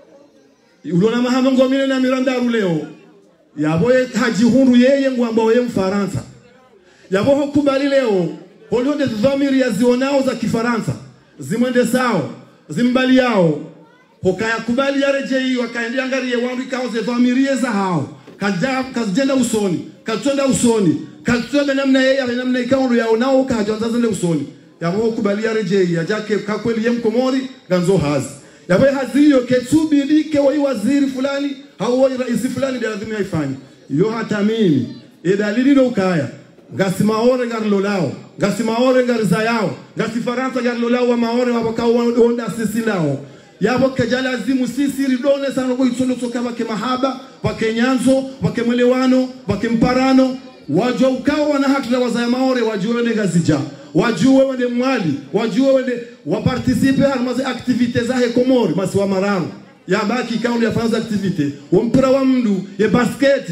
ulona mahamngomene na mirandaru leo yaboye hajihundu yeye ngwamba ye Mfaransa yabo hokubali leo holio de dhamiri ya zionao za Kifaransa zimwende sao zimbali yao hokaya kubali ya rejei wakaendea ngari ya wangu ikao ze dhamiri za hao kajenda usoni katonda usoni katonda namna yeye namna ikao yao nao kajonza zile usoni yabo hokubali ya rejei ya jake kakweli ye Mkomori ganzo hazi yabo haziyo ketubili ke waziri fulani au rais fulani ndio lazima ifanye yo hata mimi dalili ndo ukaya ngasi maore ngar lolao ngasi maore ngar zayao ngasi Faransa ngar lolao wa maore wa bakao onda sisi nao yabo kajala azimu sisi ridone sana kwa itsondo soka wake mahaba wake nyanzo wake mwelewano wake mparano wajua ukao wana haki na wazaya maore wajue wende ngazija wajue wende mwali wajue wende waparticipe harmaze activite za Komori masi wa mararu ya baki kaundi ya fanza activite wa mpira wa mdu ya basketi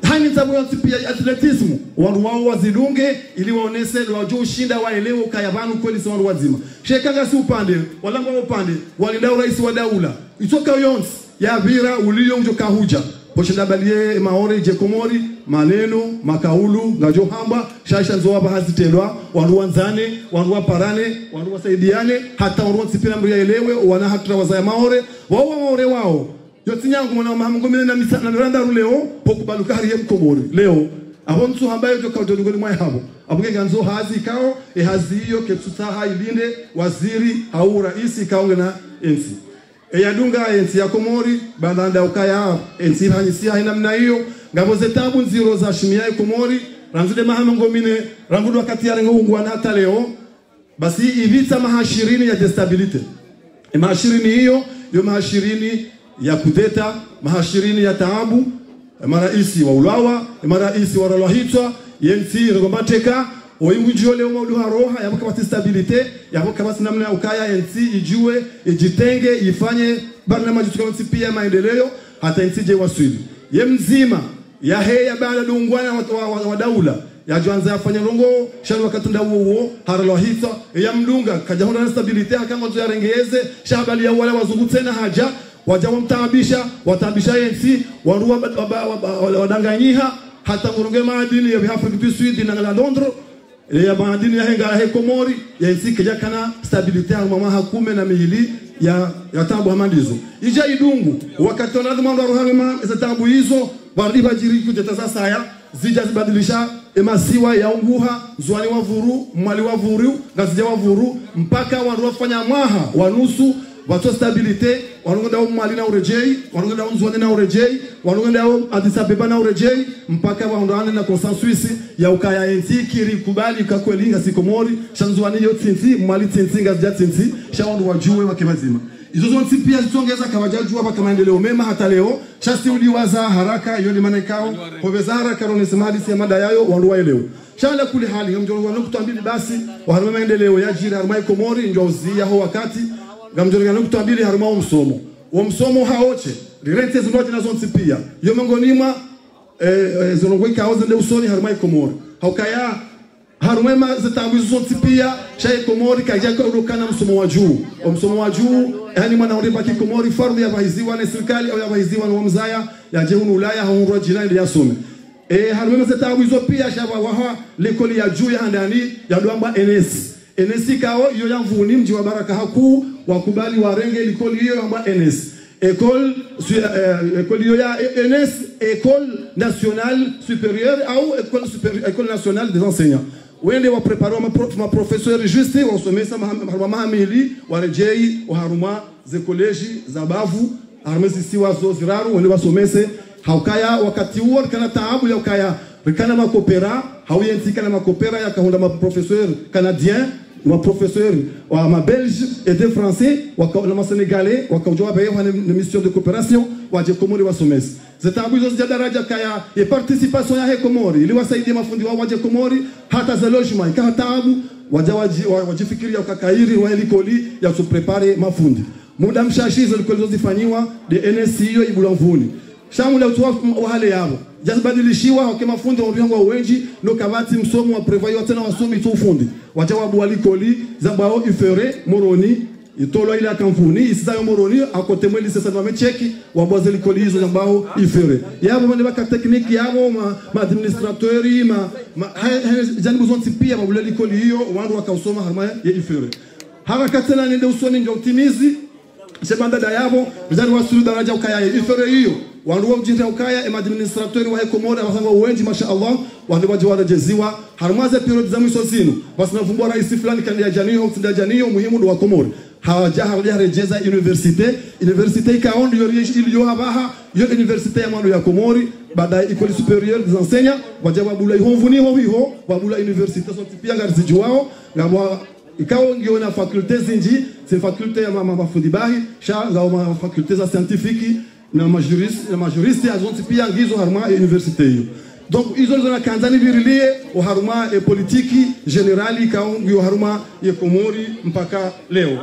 hani tabu ya pia atletism wandu wao wazidunge ili waonese wajue ushinda waelewe ukayabanu kweli si wandu wazima shekanga si upande walango upande walida rais wa daula itoka yonsi ya vira ulio njoka huja poshinda balie maore je komori maneno makaulu ngajo hamba shasha nzoa bahazi telwa wandu wanzane wandu waparane wandu wasaidiane hata wandu wansipina mbia elewe wana hatra wazaya maore wao maore wao yotinyangu mwana mahamngomine na misana niranda ruleo pokubaluka hariye mkomori leo aho mtu ambaye joka udongoni mwa habo abuge ganzo hazi kao hazi hiyo ketutaha ilinde waziri au rais kaonge na ensi yadunga ensi ya Komori bandanda ukaya ensi hanyisia haina mna hiyo ngabo zetabu nziro za shimia ya Komori ranzude mahamngomine rangudu wakati ya rengo ungwana hata leo basi ivita mahashirini ya destabilite mahashirini hiyo yo mahashirini ya kudeta mahashirini ya taabu maraisi wa ulawa maraisi wa rolohitwa yensi ngombateka oimujio leo mauduha roha ya kama stabilite ya kama namna ukaya yensi ijue ijitenge ifanye barnamaji tukamsi pia maendeleo hata yensi je waswidi ye mzima ya heya baada dungwana wa daula ya joanza afanya rongo shanu wakatunda uo harolohitwa ya mdunga kajahona na stabilite hakanga zo yarengeze shabali ya wale wazungu tena haja wajawa mtaabisha watabisha yensi warua wadanganyiha hata murunge maadini ya Afrika du Sud na Londres ya maadini ya henga he Komori yensi kija kana stabilite ya mama hakume na mihili ya tabu hamandizo ija idungu wakati wanadhumanda rohama za tabu hizo wariba jiri kujeta sasa ya zija zibadilisha emasiwa ya unguha zwani wa vuru mwali wa vuru ngazija wa vuru mpaka wanafanya mwaha wanusu watu stabilite wanungenda mwali na urejei wanungenda zwani na urejei wanungenda Addis Ababa na urejei mpaka waondane na consensus ya ukaya enti kiri kubali kakwelinga sikomori shanzwani yo tsinzi mwali tsinzi ngazija tsinzi shawandu wajue wakemazima hizo zonti pia zitongeza kawajajua mpaka maendeleo mema hata leo shasti uliwaza haraka yoni manekao poveza haraka ronesemali si mada yayo wandu waelewe shala kule hali ngamjoro wanukutambili basi waharuma maendeleo ya jira haruma Komori ndio uzia ho wakati ngamjoro wanukutambili haruma umsomo haoche direte zinote na zonti pia yo mongonima zonogweka hoze ndio usoni haruma Komori haukaya harumema zitabu zonti pia shay Komori kaja kurukana msomo wa juu yani mwana uripa Komori fardhi ya vaiziwa na serikali au ya vaiziwa na mzaya ya jehunu ulaya haunro jirani ya some harumema zitabu hizo pia shaba waha lekoli ya juu ya ndani ya duamba NS kao hiyo ya mvuni mji wa Baraka haku wakubali warenge lekoli hiyo amba NS école hiyo ya NS école nationale supérieure au école nationale des enseignants wende wa prepare ma professeur juste wa somesa mahamili warejei wa haruma ze college za bavu haruma sisi wa zoziraru wende wasomese haukaya wakati huo kana taabu ya ukaya kana makopera hauyentika na makopera ya kahunda ma professeur canadien ma professeur wa ma belge et des français wa ma sénégalais wa kujua bae wa une mission de coopération wa je Komori wa somesi zitabu hizo za daraja kaya ya participation ya he Komori ili wasaidia mafundi wa waje Komori hata za logement kama taabu wajifikiria ukakairi wa elikoli ya su prepare mafundi muda mshashizo elikoli zifanywa de NS hiyo ibulamvuni shamu la utoa wale yao jazibadilishiwa kwa mafundi wa ndongo wengi no kabati msomo wa prevayo tena wasomi tu ufundi wajawabu walikoli zabao ifere moroni itolo ile kampuni isizayo moroni akotemweli sasa na mecheki waboze likoli hizo ambao ifere yabo mane baka tekniki yabo ma administratori jani buzonti pia babule likoli hiyo wandu wakausoma harma ya ifere harakatena nende usoni ndio utimizi sebanda da yabo bizani wasulu daraja ukaya ifere hiyo wandu wajira ukaya administratori wa Komori wasanga wengi mashaallah wandu wajwara jeziwa harmaza period za mwisho zinu basi navumbua rais fulani kan ya janio tunda janio muhimu ndo wa Komori hawaja rejeza universite ikaondo iliyo habaha yo universite ya mando ya Komori baada école supérieure des enseignants wajawa bula ihonvuni ho babula universite so tipia ngazijuao ngabwa ikawa ngiona faculté zinji c'est faculté ya mafundi bahi sha ngao faculté za scientifique na majuriste azonti pia ngizo harma universite hiyo donc hizo zona kanzani virilie o harma politiki generali kaungi harma ya Komori mpaka leo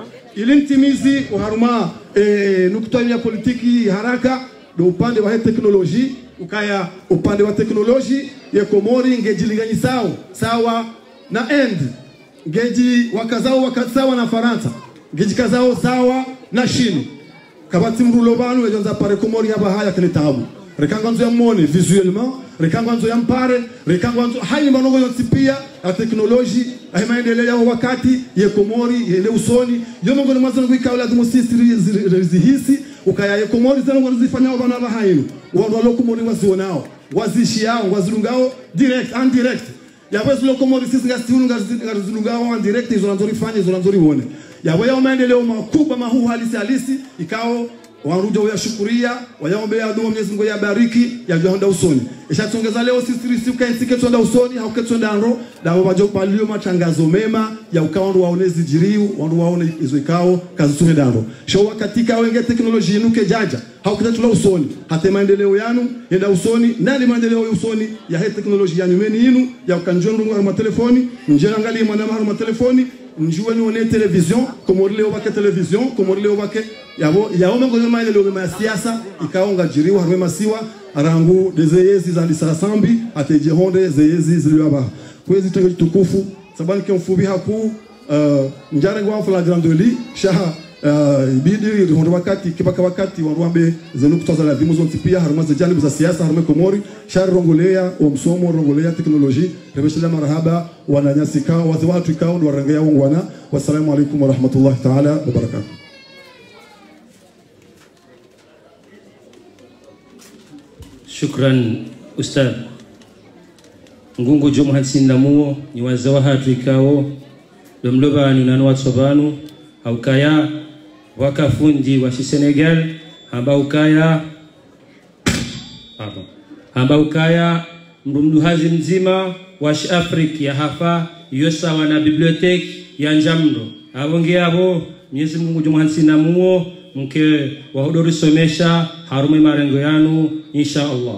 ilintimizi o harma nukutani ya politiki haraka do upande wa teknolojia ukaya upande wa teknoloji ya Komori ngejilinganyi sawa na end ngeji wakazao wakasawa na Faransa ngeji kazao sawa na Chine kabati mrulo banu ejonza pare Komori haba haya kene tabu rekanganzo ya mone visuellement rekanganzo ya mpare rekanganzo hayi manongo yotsipia ya teknoloji ahi maendeleo ya wakati ya Komori ile usoni yomongo mwazo ngikaula dumusisiri zihisi ukaya ya Komori zangu wazifanya bana bahayinu wando lokomori wazionao wazishiao wazilungao direct and direct yawe lokomori sisi ngazilungao and direct hizo nzorifanya hizo nzorione yawe ya maendeleo makubwa mahu halisi ikao waruja uyashukuria wayaombea dua Mwenyezi Mungu yabariki yajonda usoni ishatongeza leo sisi ukaensike tonda usoni hauketonda ndo dawo bajo palio matangazo mema ya ukaondo waonezi jiriu wandu waone izo ikao kazi tume dando showa katika wenge teknolojia nuke jaja hauketula usoni hata maendeleo yanu yenda usoni nani maendeleo usoni ya he teknolojia nyumeni inu ya ukanjongo ngwa telefoni njera ngali mwana ma telefoni njue nione television Komori leo bake television Komori leo bake yao mengo nyuma ile leo ya siasa ikaonga jiriwa harwe masiwa arangu dezeyezi za lisasambi ateje honde zeyezi ziliwa kwezi tukufu sabani kwa mfubi haku njare ngwa fula grandoli shaha ibidi hondo wakati kibaka wakati warwambe zenu kutoza la vimu zonti pia haruma za janibu za siasa harume Komori shari rongolea wa msomo rongolea teknoloji rebeshila marahaba wananyasika wazi watu ikao ndo warangea wana wassalamu alaikum wa rahmatullahi ta'ala wa barakatuh.
Shukran Ustad Ngungu Jomo Hansin Namuo ni wazawa hatu ikao domlobanu na nwatsobanu haukaya wakafundi wa Senegal hamba ukaya mrumduhazi mzima wa Afrika ya hafa yosa wana biblioteki ya Njamdo abongea abo Mwenyezi Mungu Jomo Hansin Namuo mke wahodori somesha harume marengo yanu insha Allah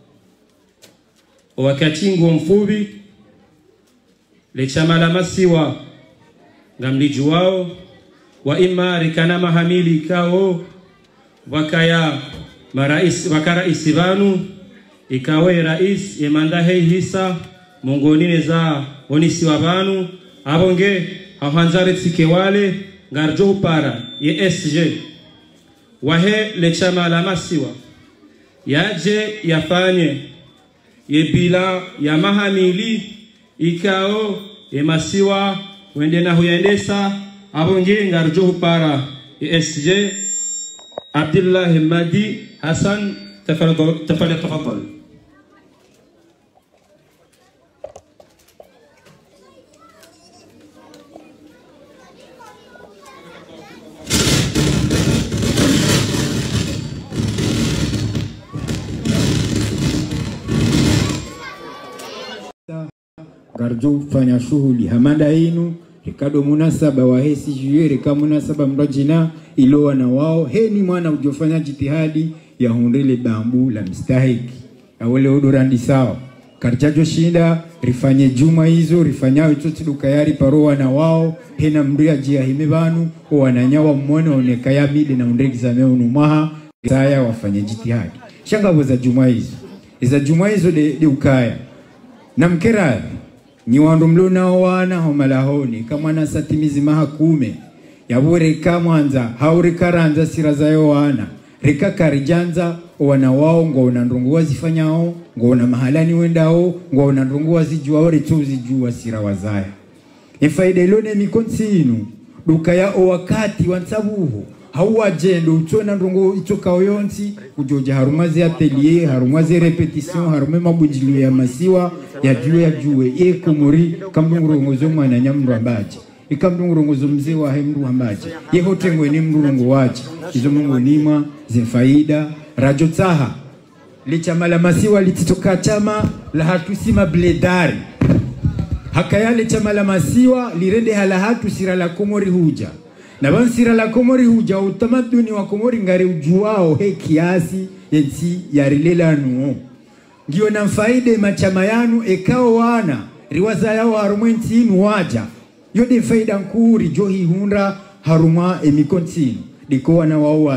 wakati ngo mfubi le chama la masiwa ngamliju wao wa ima rikana mahamili kao wakaya marais wakaraisi banu ikawe rais yemanda hei hisa mongonine za onisi wa banu abonge hahanzare tsike wale ngarjo para ESG wahe le chama la masiwa yaje yafanye yebila ya mahamili ikao emasiwa wende na huyendesa abonge ngarjo para ESG Abdullah Madi Hassan تفضل.
Garjo fanya shughuli hamada inu Ricardo munasaba wa hesi juye rika munasaba mrajina ilowa na wao heni mwana ujofanya jitihadi ya hundele bambu la mistahiki awele odorandi sawa karchajo shinda rifanye juma hizo rifanyao itoti dukayari parowa na wao hena mria jia himebanu o wananyawa mwone oneka ya mide na undreki za meo unumaha saya wafanye jitihadi shangabo za juma hizo de ukaya na mkeradhi ni wandu mluna wana homalahoni kama na satimizi maha kume yabure kamwanza haure karanza sirazayo wana rika karijanza wana wao ngona ndungu wazifanyao ngona mahalani wendao ngona ndungu wazijuao retuzi jua sira wazaya efaida ilone mikonsinu dukaya o wakati wansabuhu hauwa jendo utona ndungu itoka oyonsi kujoja harumazi atelier harumazi repetition harume mabujilio ya masiwa ya juwe Komori kamdungurongozo mwana nyamru ambaje ikamdungurongozo mzee wa hemru ambaje yehotengwe ni mrungo waje izo mungu nima zefaida rajo tsaha lichama la masiwa lititoka chama la hatusima bledari hakayale chama la masiwa lirende hala hatu sira la Komori huja na bansira la Komori huja utamaduni wa Komori ngari ujuao he kiasi yensi yarilela nuo ngiyo na faide machama yanu ekao wana riwaza yao harumwenti inu waja yode faida nkuri johi hunda haruma emikontinu diko wana wao waja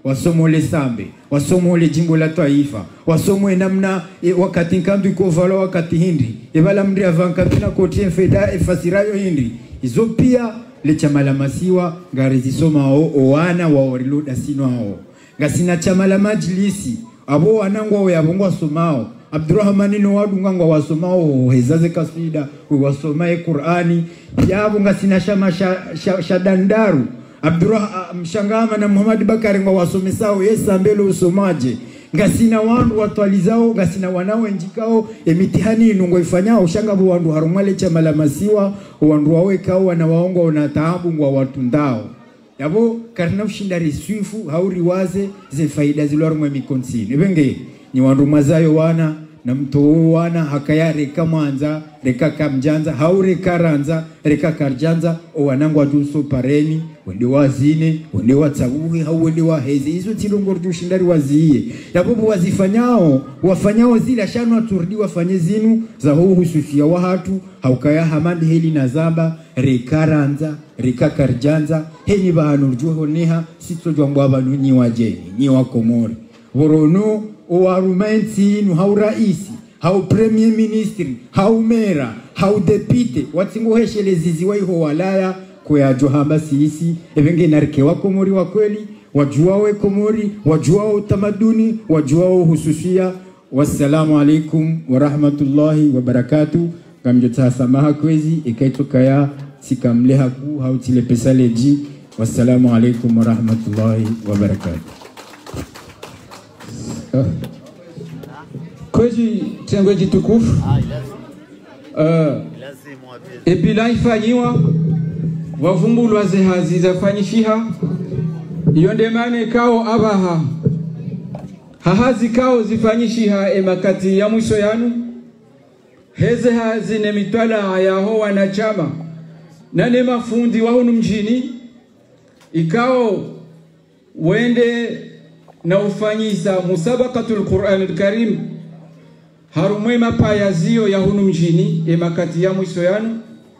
wasomole sambe, wasomole jimbo la taifa, wasomwe namna wakati nkandu iko vala wakati hindi ebala mndi avanka tuna kotie feda efasirayo hindi izo pia le chama la masiwa ngari zisoma oana wa oriloda sino hao ngasina chama la majlisi abo wanangwa yabongwa somao Abdurrahmani no wadungangwa wasomao hezaze kasida wasomae Qur'ani yabo ngasina shama shadandaru mshangama na Muhammad Bakari ngwa wasomesao yesa mbele usomaje ngasina wandu watwalizao ngasina wanao njikao emitihani inungo ifanyao shangabo wandu harumale chama la masiwa wandu wawekao wanawaongo na taabu ngwa watundao yabo karina ushinda riswifu hauri waze ze faida zilorumwe mikonsini benge ni wandu mazayo wana na mto wana hakaya reka mwanza reka kamjanza haure karanza reka karjanza o wanangwa duso pareni wende wazine wende watsabuhi hau wende waheze hizo tilongor dushindari waziye yabobo wafanyao zile shanu aturdi wafanye zinu za huu hususia wahatu haukaya hamandi heli na zamba reka ranza reka karjanza heni bahanu rjuho neha sito mbwabanu nyi wajeni nyi wakomori worono o arumenti nu hau raisi hau premier ministri hau mera hau depute watsingo heshele ziziwa iho walaya kwa johamba sisi evenge narikewa komori wa kweli wajuao komori wajuao tamaduni wajuao hususia. Wassalamu alaikum wa rahmatullahi wa barakatuh. Kamjota samaha kwezi ikaitokaya sikamleha ku hau tile pesa leji. Wassalamu alaikum wa rahmatullahi wa barakatuh.
Kwezi tengweji tukufu epila ifanyiwa wavumbulwa zehazi zafanyishiha iyonde mane kao abaha hahazi kao zifanyishiha emakati ya mwisho yanu heze hazi ne mitwala ya ho wanachama na ne mafundi wa hunu mjini ikao wende na ufanyisa musabaqatul Qur'anul Karim harumwe mapayazio ya hunu mjini emakati ya mwisho yanu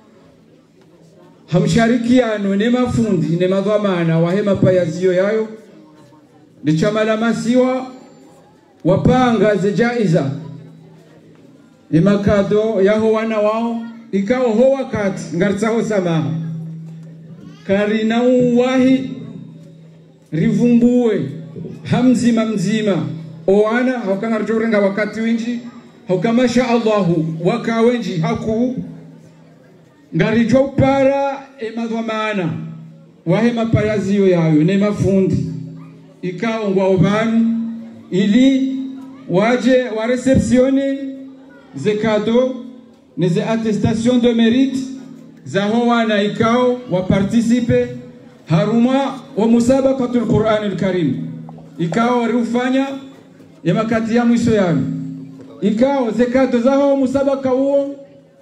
hamsharikiano ne mafundi ne madhamana wa hema payazio yayo ni chama la masiwa wapanga ze jaiza ni makado yaho wana wao ikao ho wakati ngartsaho samaha karina uwahi rivumbue hamzima mzima oana haukangarjorenga wakati winji haukamasha Allahu wakawenji haku ngarijo para emadhamana wahema payazio yayo ne mafundi ikao ngwa obanu ili waje wa receptione ze cadeau ne ze attestation de mérite za howana ikao wa participe haruma wa musabaqatul Qur'anul Karim ikao rufanya ya makati ya mwisho yayo ikao ze cadeau za ho musabaqa huo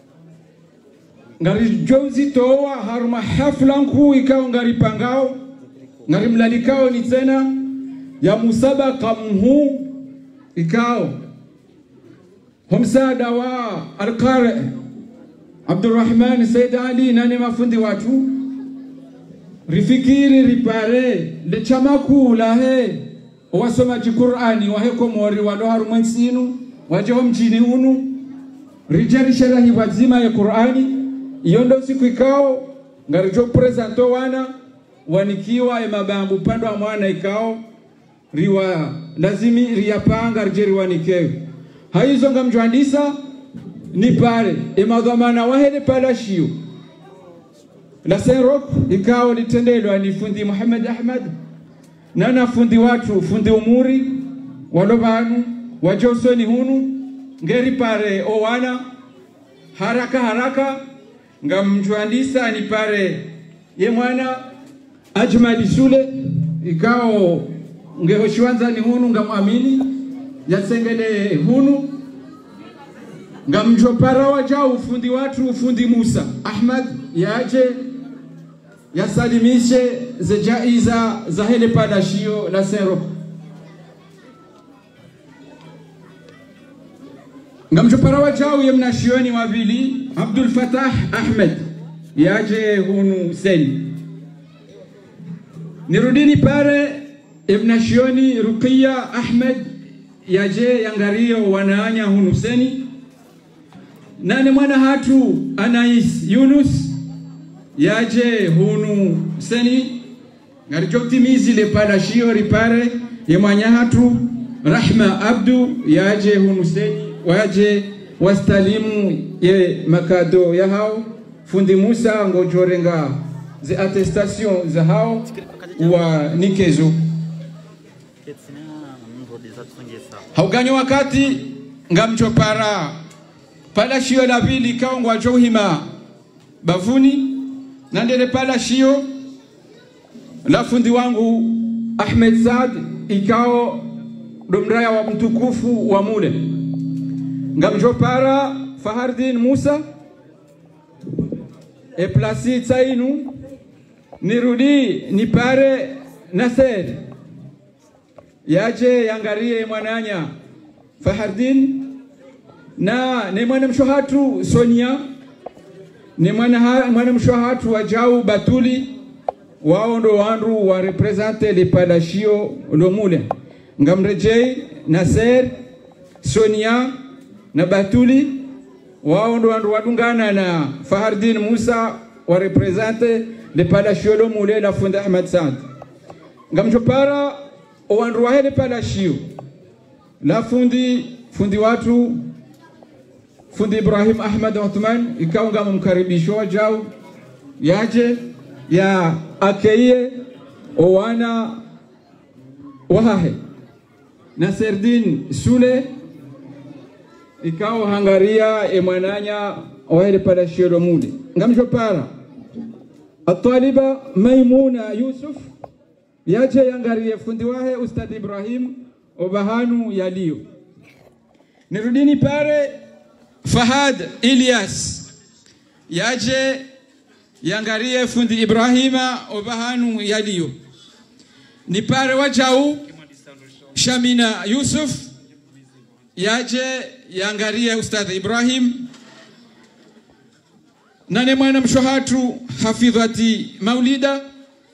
ngari jonzi toa haruma hafla nkuu ikao ngari pangao ngari mlalikao ni tena ya musabaqa mhu ikao humsada wa alqari Abdurrahman Said Ali nani mafundi watu rifikiri ripare le chamaku la he wasoma Qur'ani wa heko mori walo haruma nsinu waje mjini hunu rijali sharahi wazima ya Qur'ani iyondo siku ikao ngarijo presento wana wanikiwa emabambu pando wa mwana ikao riwa lazimi riyapanga rijeri wanikewe haizo ngamjwandisa ni pare emadhamana wahede palashio la Saint-Roch ikao litendelo ni fundi Muhammad Ahmad nana fundi watu fundi umuri walobanu wajosoni hunu ngeri pare owana haraka ngamjwandisa ni pare ye mwana Ajmali Sule ikao ngehoshwanza ni hunu ngamwamini yasengele hunu ngamjopara wajao ufundi watu ufundi Musa Ahmad yaje yasalimishe ze jaiza za hele padashio la Saint-Roch ngamjopara wajao yemnashioni wavili Abdul Fatah Ahmed yaje hunu seni nirudini pare ibn Shioni Ruqiyya Ahmed yaje yangario wanaanya Hunuseni. Nane mwana hatu Anais Yunus yaje Hunuseni ngarijoptimizi le palashio ripare yemanya hatu Rahma Abdu yaje Hunuseni waje wastalimu ye makado ya hao fundi Musa ngojorenga ze attestation za hao wa nikezo hauganyo wakati ngamchopara pala shio la vili kaongwa johima bavuni nandele pala shio la fundi wangu Ahmed Saad ikao domraya wa mtukufu wa mule ngamchopara Fahardin Musa e plasi tsainu nirudi nipare Nasser yaje yangarie mwananya Fahardin na ni mwana mshohatu Sonia ni mwana mshohatu wa Jau Batuli wao ndo wandu wa represente le palashio lomule ngamrejei Nasser Sonia na Batuli wao ndo wandu wadungana na Fahardin Musa wa represente le palashio lomule la fundi Ahmed Saad ngamchopara wandu wa hele palashio la fundi watu fundi Ibrahim Ahmed Othman ikaunga mkaribisho Jau yaje ya akeye owana wahahe na Serdin Sule ikao hangaria emwananya wahele palashio lomule ngamchopara ataliba Maimuna Yusuf yaje yangarie fundi wahe Ustad Ibrahim obahanu yalio nirudini pare Fahad Ilyas yaje yangarie fundi Ibrahima obahanu yalio ni pare wajau Shamina Yusuf yaje yangarie Ustad Ibrahim nane mwana mshohatu Hafidhati Maulida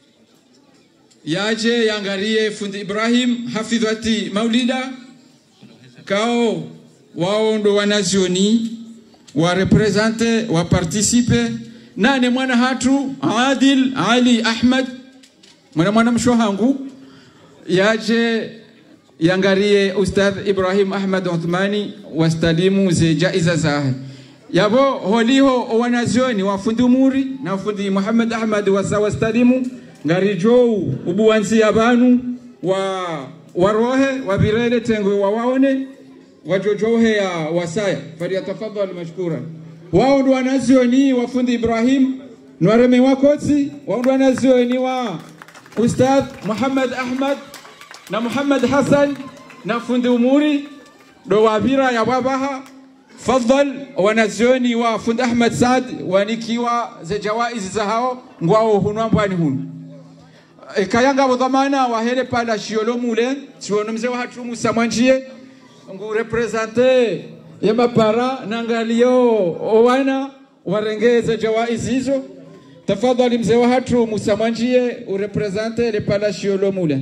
yaje yangarie fundi Ibrahim Hafidhati Maulida kao wao ndo wanazioni wa represente wa participe nane mwana hatu Adil Ali Ahmed mwana mshohangu yaje yangarie Ustadh Ibrahim Ahmed Othmani wastalimu ze jaiza zahe yabo holiho wanazioni wa fundi Umuri na fundi Muhammad Ahmed wastalimu ngarijou ubuwanzi abanu wa warohe wabirele tengwe wawaone wajojohe ya wasaya faliyatafadhal mashkura wao ndo wanazioni wa fundi Ibrahim nwareme wakotsi wao ndo wanazioni wa Ustadh Muhammad Ahmed na Muhammad Hassan na fundi Umuri do wabira ya wabaha fadhal wanazioni wa fundi Ahmed Saad wanikiwa ze jawaizi za hao ngwao hunwambwani hunu kayanga budhamana wa hele pala shiolo mule siono mzee wa hatu Musa Mwanjie ngu represente ya mapara nangalio owana warengeze jawaizi hizo tafadhali mzee wa hatu Musa Mwanjie urepresente le pala shiolo mule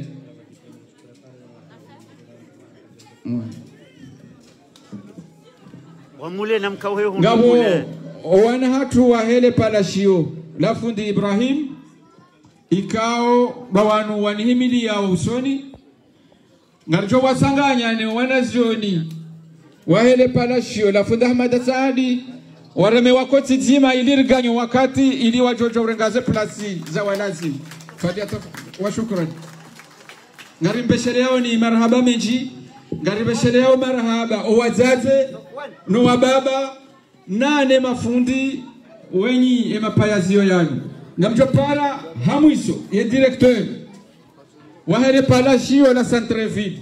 wamule na mkauhe
ngabo owana hatu wa hele pala shio la fundi Ibrahim ikao bawanu wanihimili ya usoni ngarjo wasanganya ni wanazioni wahele palashio la fundi Ahmed Saadi wareme wakoti zima ilirganyo wakati ili wajojo urengaze plasi za walazimu fadiyata wa shukran ngarimbesheleo ni marhaba menji ngarimbesheleo marhaba owazaze no wababa nane mafundi wenyi emapayazio yanu ngamjopara hamwiso ye directeur wahele palashio la Centreville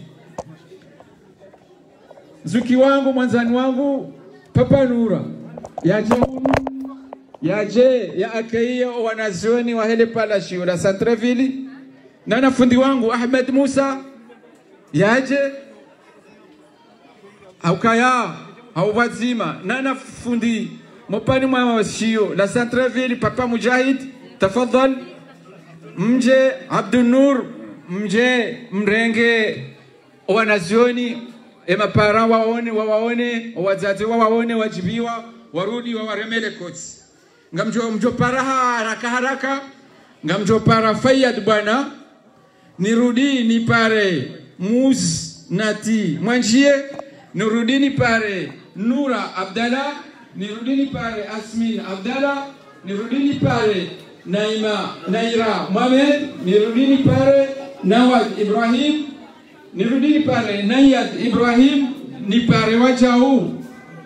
zuki wangu mwanzani wangu Papa Nura yaje ya akaiya wanazioni wahele palashio la Centreville na nafundi wangu Ahmed Musa yaje aukaya haubazima na nafundi mopani mwa washio la Centreville Papa Mujahid tafadhal mje Abdul Nur mje mrenge wanazioni emapara wawaone wazazi wawaone wajibiwa warudi wawaremele koti ngamjo para haraka ngamjo para Fayad bwana nirudi ni pare Muz Nati Mwanjie nirudi ni pare Nura Abdallah nirudi ni pare Asmin Abdallah nirudi ni pare Naira Mohamed nirudi ni pare Nawad Ibrahim nirudi ni pare Nayad Ibrahim ni pare Wajau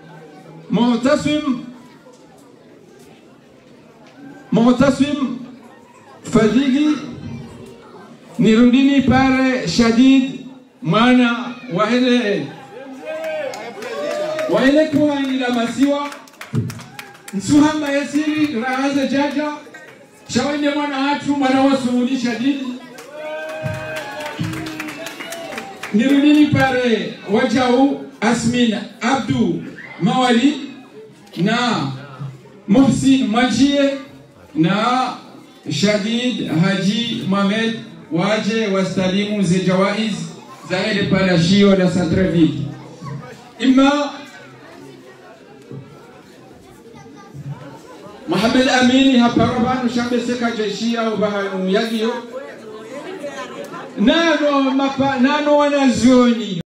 Mu'tasim Fadigi nirudi ni pare Shadid mwana waile kwa ila masiwa Nsuhamba Yasiri Rahaza Jaja Shawende mwana hatu mwana wasuhudi Shadid nirudini pare Wajau Asmin Abdu Mawali na Muhsin Majie na Shadid Haji Mohamed waje wastalimu zi jawaiz zaidi pala shio la Centreville imma Mohamed Amini haparabanu shambe seka jeshia ubahanu yagio nano wanazioni